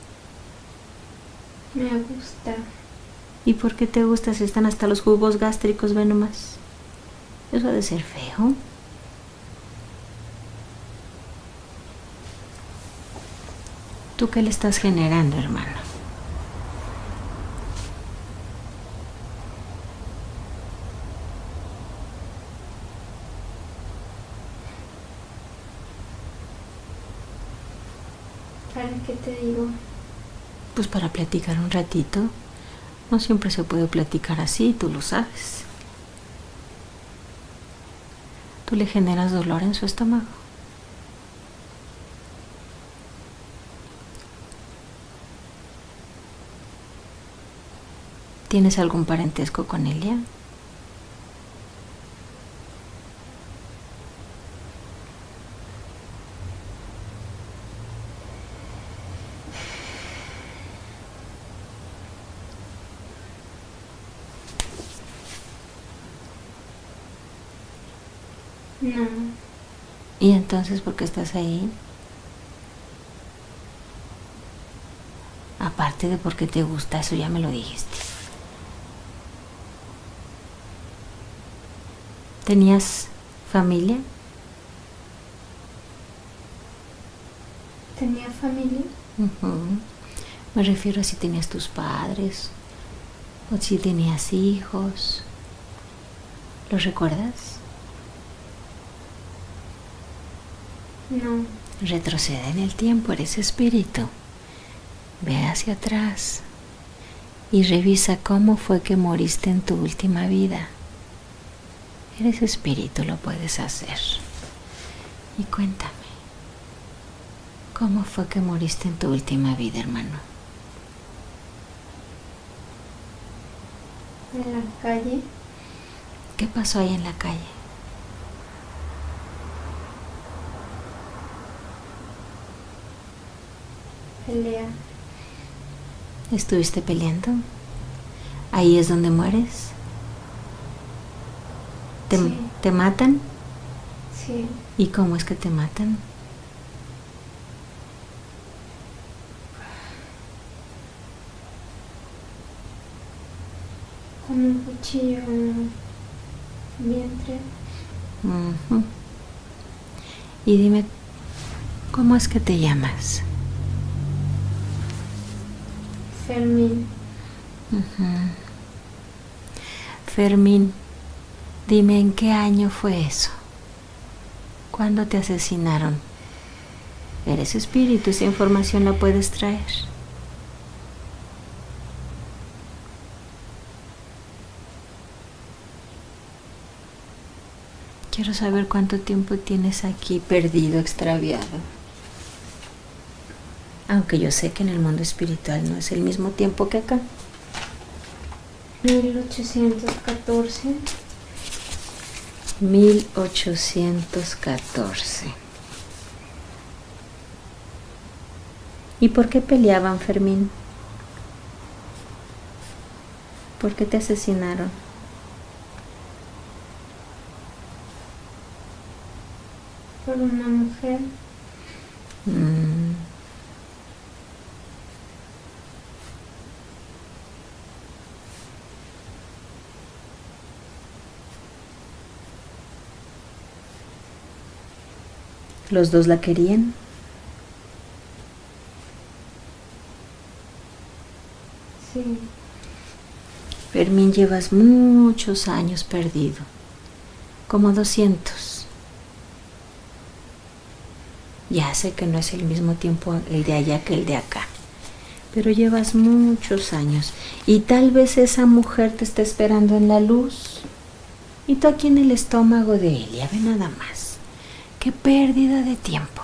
Me gusta. ¿Y por qué te gusta si están hasta los jugos gástricos? Ve nomás. Eso ha de ser feo. ¿Tú qué le estás generando, hermano? ¿Para qué te digo? Pues para platicar un ratito. No siempre se puede platicar así, tú lo sabes. Tú le generas dolor en su estómago. ¿Tienes algún parentesco con Elia? No. ¿Y entonces por qué estás ahí? Aparte de porque te gusta, eso ya me lo dijiste. ¿Tenías familia? ¿Tenía familia? Uh-huh. Me refiero a si tenías tus padres o si tenías hijos. ¿Los recuerdas? No. Retrocede en el tiempo, eres espíritu. Ve hacia atrás y revisa cómo fue que moriste en tu última vida. Eres espíritu, lo puedes hacer. Y cuéntame, ¿cómo fue que moriste en tu última vida, hermano? En la calle. ¿Qué pasó ahí en la calle? Pelea. ¿Estuviste peleando? ¿Ahí es donde mueres? ¿Te, Sí. ¿Te matan? Sí. ¿Y cómo es que te matan? Con un cuchillo en el vientre. Uh-huh. Y dime, ¿cómo es que te llamas? Fermín. Uh-huh. Fermín, dime en qué año fue eso. ¿Cuándo te asesinaron? Eres espíritu, esa información la puedes traer. Quiero saber cuánto tiempo tienes aquí perdido, extraviado. Aunque yo sé que en el mundo espiritual no es el mismo tiempo que acá. mil ochocientos catorce. mil ochocientos catorce. ¿Y por qué peleaban, Fermín? ¿Por qué te asesinaron? Por una mujer. Mm. ¿Los dos la querían? Sí. Fermín, llevas muchos años perdido, como doscientos. Ya sé que no es el mismo tiempo el de allá que el de acá, pero llevas muchos años y tal vez esa mujer te está esperando en la luz y tú aquí en el estómago de Elia, ve nada más. ¡Qué pérdida de tiempo!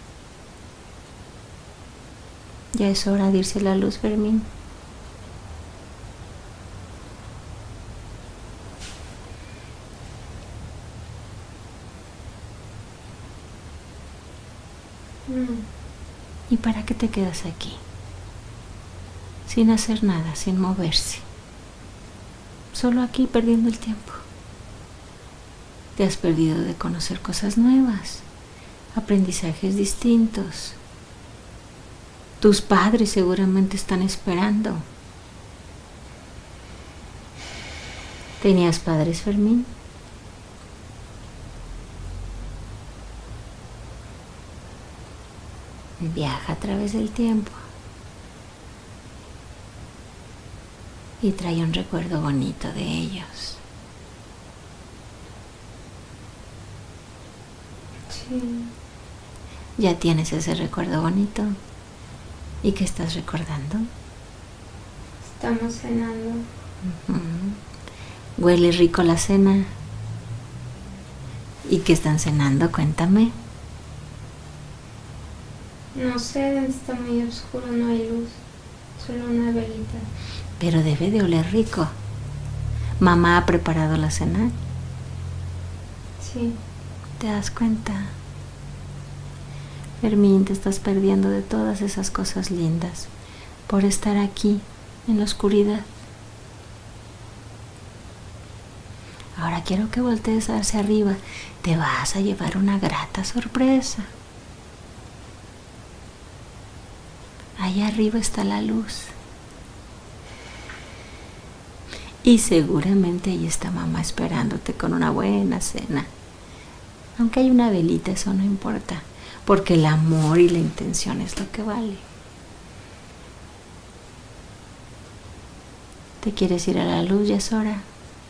Ya es hora de irse a la luz, Fermín. No. ¿Y para qué te quedas aquí? Sin hacer nada, sin moverse. Solo aquí perdiendo el tiempo. Te has perdido de conocer cosas nuevas, aprendizajes distintos. Tus padres seguramente están esperando. ¿Tenías padres, Fermín? Viaja a través del tiempo y trae un recuerdo bonito de ellos. Sí. ¿Ya tienes ese recuerdo bonito? ¿Y qué estás recordando? Estamos cenando. Uh-huh. Huele rico la cena. ¿Y qué están cenando? Cuéntame. No sé, está muy oscuro, no hay luz. Solo una velita. Pero debe de oler rico. ¿Mamá ha preparado la cena? Sí. ¿Te das cuenta? Fermín, te estás perdiendo de todas esas cosas lindas por estar aquí en la oscuridad. Ahora quiero que voltees hacia arriba. Te vas a llevar una grata sorpresa. Allá arriba está la luz. Y seguramente ahí está mamá esperándote con una buena cena. Aunque hay una velita, eso no importa, porque el amor y la intención es lo que vale. ¿Te quieres ir a la luz? Ya es hora.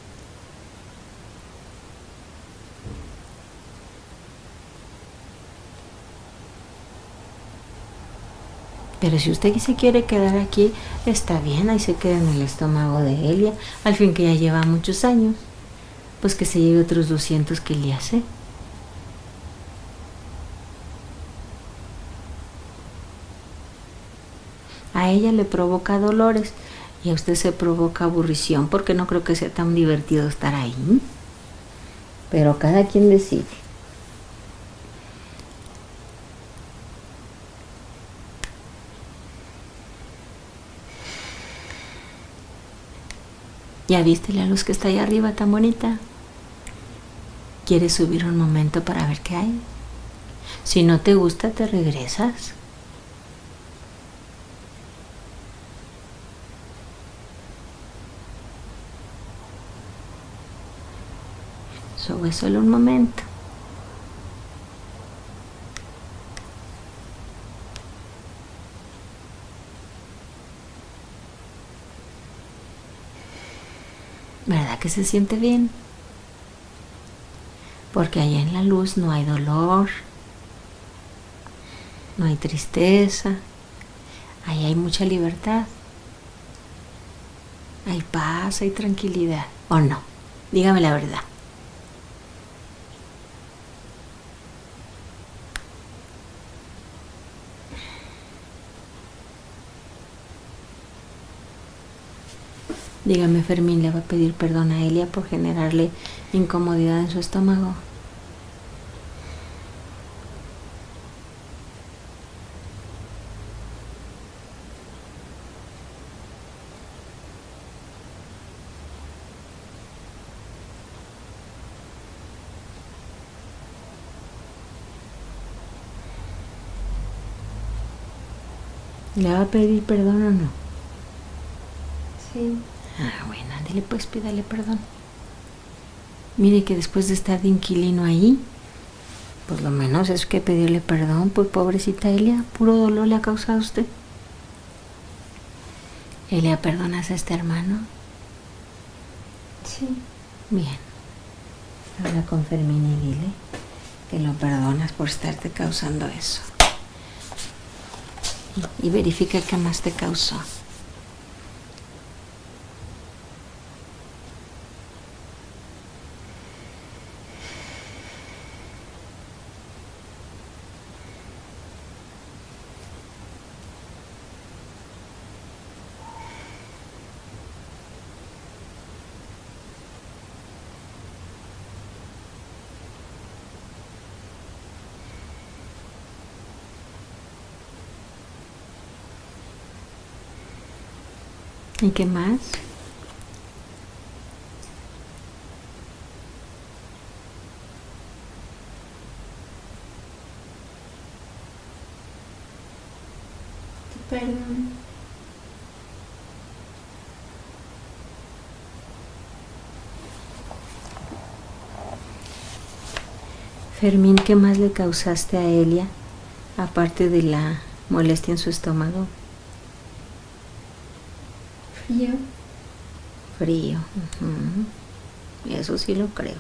Pero si usted se quiere quedar aquí, está bien, ahí se queda en el estómago de Elia, al fin que ya lleva muchos años. Pues que se lleve otros doscientos que le hace. A ella le provoca dolores y a usted se provoca aburrición, porque no creo que sea tan divertido estar ahí. Pero cada quien decide. ¿Ya viste la luz que está ahí arriba tan bonita? ¿Quieres subir un momento para ver qué hay? Si no te gusta, te regresas. Sube solo un momento. ¿Verdad que se siente bien? Porque allá en la luz no hay dolor, no hay tristeza, ahí hay mucha libertad, hay paz, hay tranquilidad. ¿O no? Dígame la verdad. Dígame, Fermín, ¿le va a pedir perdón a Elia por generarle incomodidad en su estómago? ¿Le va a pedir perdón o no? Sí. Ah, bueno, ándale pues, pídale perdón. Mire que después de estar de inquilino ahí, por lo menos es que pedirle perdón, pues pobrecita Elia, puro dolor le ha causado a usted. Elia, ¿perdonas a este hermano? Sí. Bien. Habla con Fermín y dile que lo perdonas por estarte causando eso. Y, y verifica qué más te causó. ¿Y qué más? Te perdono. Fermín, ¿qué más le causaste a Elia, aparte de la molestia en su estómago? Frío. Frío. Uh-huh. Eso sí lo creo.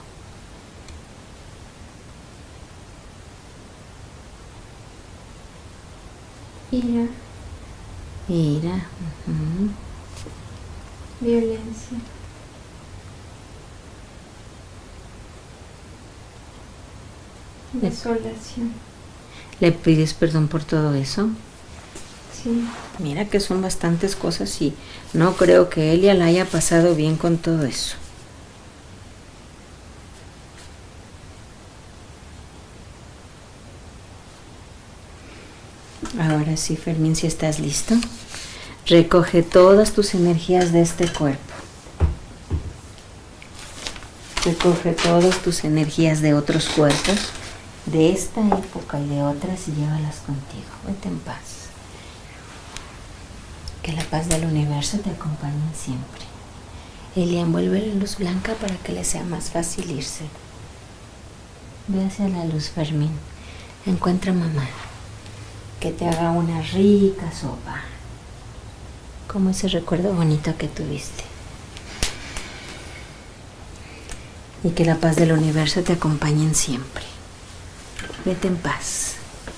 Ira. Ira. Uh-huh. violencia. Desolación. ¿Le pides perdón por todo eso? Sí. Mira que son bastantes cosas y no creo que Elia la haya pasado bien con todo eso. Ahora sí, Fermín, si estás listo, recoge todas tus energías de este cuerpo. Recoge todas tus energías de otros cuerpos, de esta época y de otras, y llévalas contigo. Vete en paz. Que la paz del universo te acompañe siempre. Elia, envuelve la luz blanca para que le sea más fácil irse. Ve hacia la luz, Fermín. Encuentra a mamá. Que te haga una rica sopa. Como ese recuerdo bonito que tuviste. Y que la paz del universo te acompañe siempre. Vete en paz.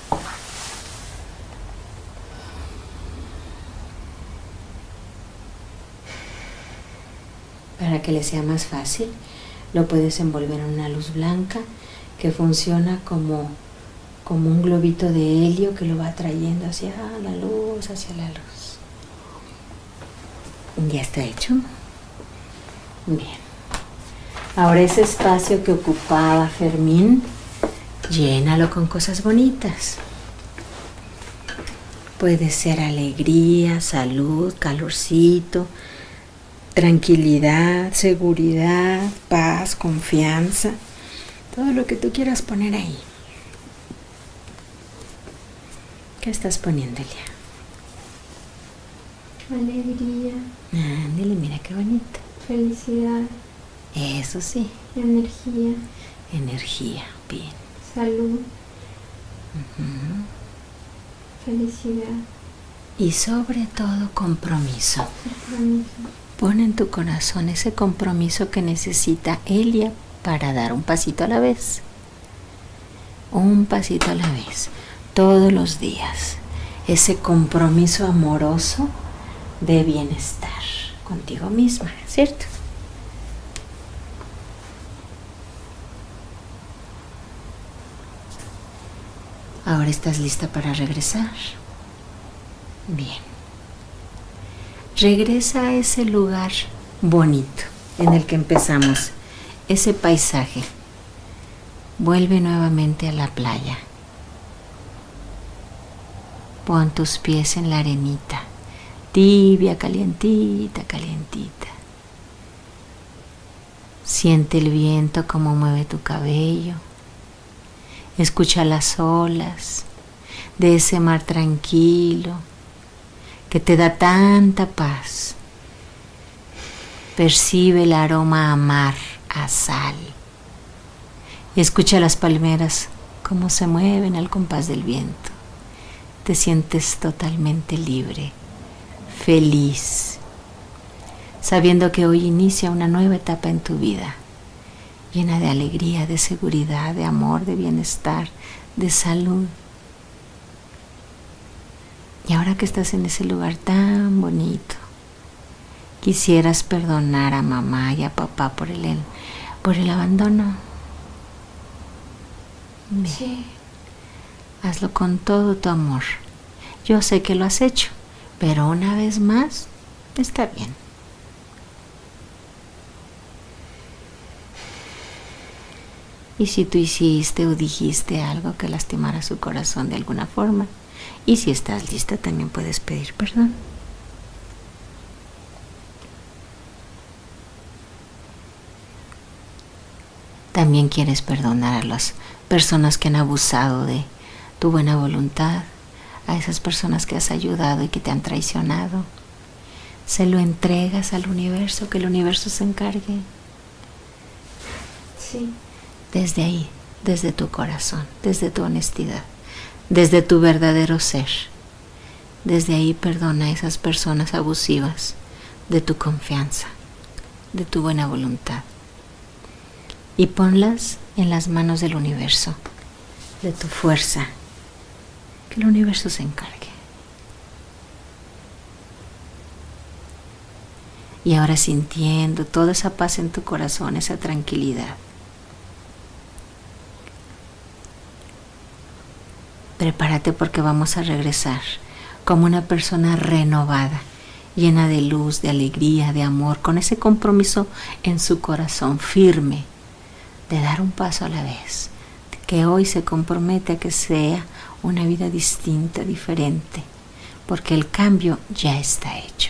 Para que le sea más fácil, lo puedes envolver en una luz blanca que funciona como, como un globito de helio que lo va trayendo hacia la luz, hacia la luz. ¿Ya está hecho? Bien. Ahora ese espacio que ocupaba Fermín, llénalo con cosas bonitas. Puede ser alegría, salud, calorcito, tranquilidad, seguridad, paz, confianza, todo lo que tú quieras poner ahí. ¿Qué estás poniendo, Elia? Alegría. Ándale, mira qué bonito. Felicidad. Eso sí. Energía. Energía, bien. Salud. Uh-huh. Felicidad. Y sobre todo compromiso. Compromiso. Pon en tu corazón ese compromiso que necesita Elia para dar un pasito a la vez. Un pasito a la vez. Todos los días. Ese compromiso amoroso de bienestar contigo misma, ¿cierto? Ahora estás lista para regresar. Bien. Regresa a ese lugar bonito en el que empezamos, ese paisaje. Vuelve nuevamente a la playa. Pon tus pies en la arenita, tibia, calientita, calientita. Siente el viento como mueve tu cabello. Escucha las olas de ese mar tranquilo que te da tanta paz. Percibe el aroma a mar, a sal. Escucha las palmeras cómo se mueven al compás del viento. Te sientes totalmente libre, feliz, sabiendo que hoy inicia una nueva etapa en tu vida, llena de alegría, de seguridad, de amor, de bienestar, de salud. Y ahora que estás en ese lugar tan bonito, quisieras perdonar a mamá y a papá por el, por el abandono. Bien. Sí. Hazlo con todo tu amor. Yo sé que lo has hecho, pero una vez más, está bien. Y si tú hiciste o dijiste algo que lastimara su corazón de alguna forma, y si estás lista, también puedes pedir perdón. También quieres perdonar a las personas que han abusado de tu buena voluntad, a esas personas que has ayudado y que te han traicionado. Se lo entregas al universo, que el universo se encargue. Sí. Desde ahí, desde tu corazón, desde tu honestidad, desde tu verdadero ser. Desde ahí perdona a esas personas abusivas de tu confianza, de tu buena voluntad. Y ponlas en las manos del universo, de tu fuerza. Que el universo se encargue. Y ahora sintiendo toda esa paz en tu corazón, esa tranquilidad. Prepárate porque vamos a regresar como una persona renovada, llena de luz, de alegría, de amor, con ese compromiso en su corazón firme de dar un paso a la vez, que hoy se compromete a que sea una vida distinta, diferente, porque el cambio ya está hecho.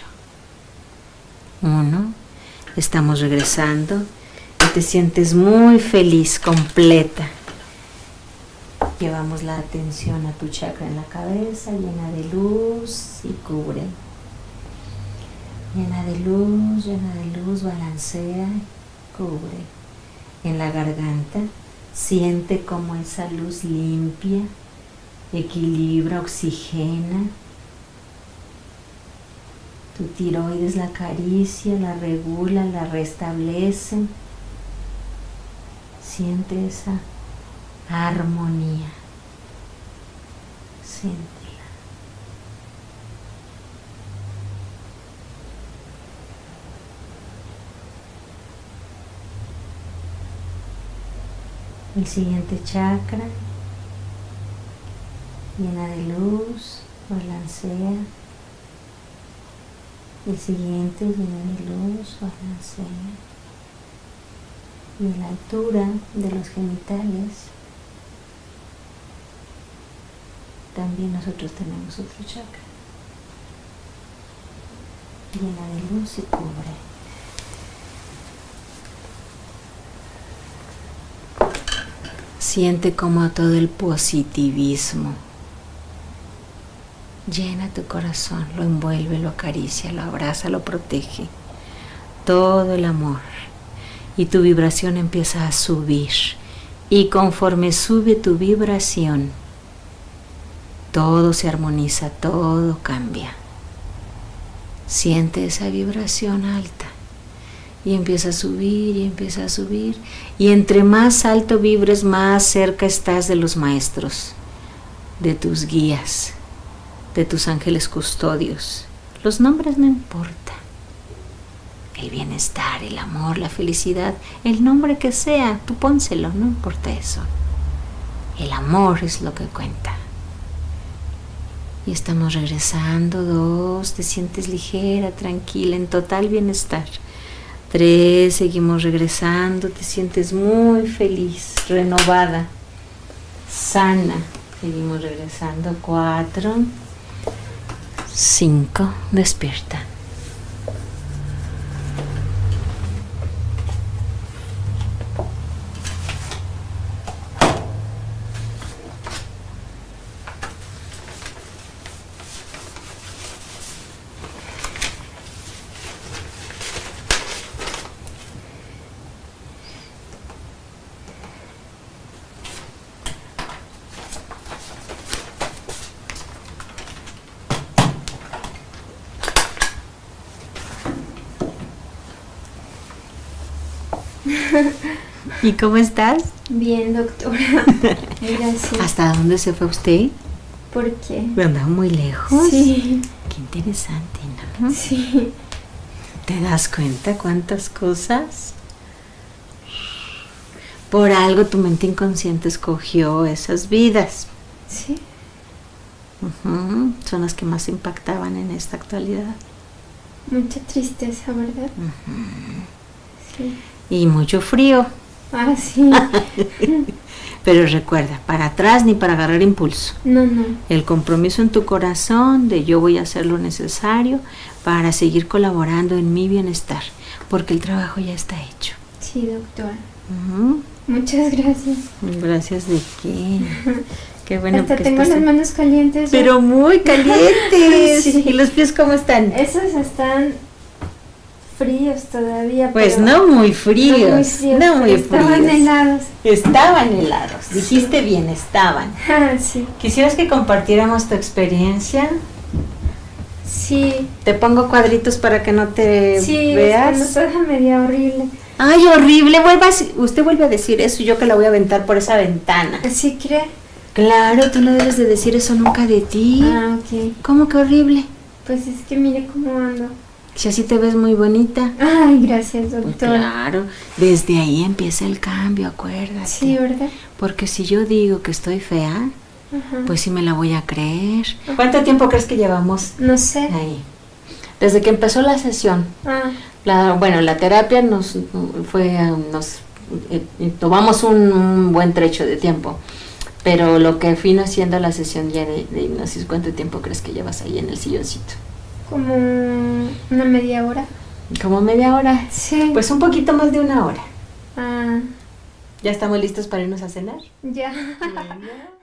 Uno, estamos regresando y te sientes muy feliz, completa. Llevamos la atención a tu chakra en la cabeza, llena de luz y cubre. Llena de luz, llena de luz, balancea, cubre. En la garganta, siente como esa luz limpia, equilibra, oxigena. Tu tiroides la acaricia, la regula, la restablece. Siente esa armonía. Siéntela. El siguiente chakra, llena de luz, balancea. El siguiente, llena de luz, balancea. Y en la altura de los genitales, también nosotros tenemos otro chakra. Llena de luz y cubre. Siente como todo el positivismo llena tu corazón, lo envuelve, lo acaricia, lo abraza, lo protege. Todo el amor. Y tu vibración empieza a subir. Y conforme sube tu vibración, todo se armoniza, todo cambia. Siente esa vibración alta. Y empieza a subir y empieza a subir. Y entre más alto vibres, más cerca estás de los maestros, de tus guías, de tus ángeles custodios. Los nombres no importan. El bienestar, el amor, la felicidad, el nombre que sea, tú pónselo, no importa eso. El amor es lo que cuenta. Y estamos regresando. Dos, te sientes ligera, tranquila, en total bienestar. Tres, seguimos regresando, te sientes muy feliz, renovada, sana. Seguimos regresando. Cuatro, cinco, despierta. ¿Y cómo estás? Bien, doctora. Gracias. ¿Hasta dónde se fue usted? ¿Por qué? ¿Andaba muy lejos? Sí. Qué interesante, ¿no? Sí. ¿Te das cuenta cuántas cosas? Por algo tu mente inconsciente escogió esas vidas. Sí. Uh-huh. Son las que más impactaban en esta actualidad. Mucha tristeza, ¿verdad? Uh-huh. Sí. Y mucho frío. Ah, sí. Pero recuerda, para atrás ni para agarrar impulso. No, no. El compromiso en tu corazón de yo voy a hacer lo necesario para seguir colaborando en mi bienestar, porque el trabajo ya está hecho. Sí, doctora. Uh-huh. Muchas gracias. Gracias de qué. Qué bueno. Hasta que tengo estás las en... manos calientes. Pero muy calientes. Sí. ¿Y los pies cómo están? Esos están fríos todavía. Pues pero no muy fríos. No muy fríos. No muy Estaban fríos. helados. Estaban helados. Dijiste bien, estaban. Ah, sí. ¿Quisieras que compartiéramos tu experiencia? Sí. Te pongo cuadritos para que no te Sí, veas. es cuando toda media horrible. Ay, horrible. Vuelva a... Usted vuelve a decir eso y yo que la voy a aventar por esa ventana. ¿Así cree? Claro, tú no debes de decir eso nunca de ti. Ah, ok. ¿Cómo que horrible? Pues es que mire cómo ando. Si así te ves muy bonita. Ay, gracias, Pues doctora. claro, desde ahí empieza el cambio, acuérdate. Sí, ¿verdad? Porque si yo digo que estoy fea, Ajá. pues sí me la voy a creer. ¿Cuánto tiempo crees que llevamos No sé. ahí? Desde que empezó la sesión. Ah, La, bueno, la terapia nos fue, nos eh, tomamos un, un buen trecho de tiempo, pero lo que vino haciendo la sesión ya de, de hipnosis, ¿cuánto tiempo crees que llevas ahí en el silloncito? como una media hora. Como media hora. Sí. Pues un poquito más de una hora. Ah, ¿Ya estamos listos para irnos a cenar? ya. Bueno.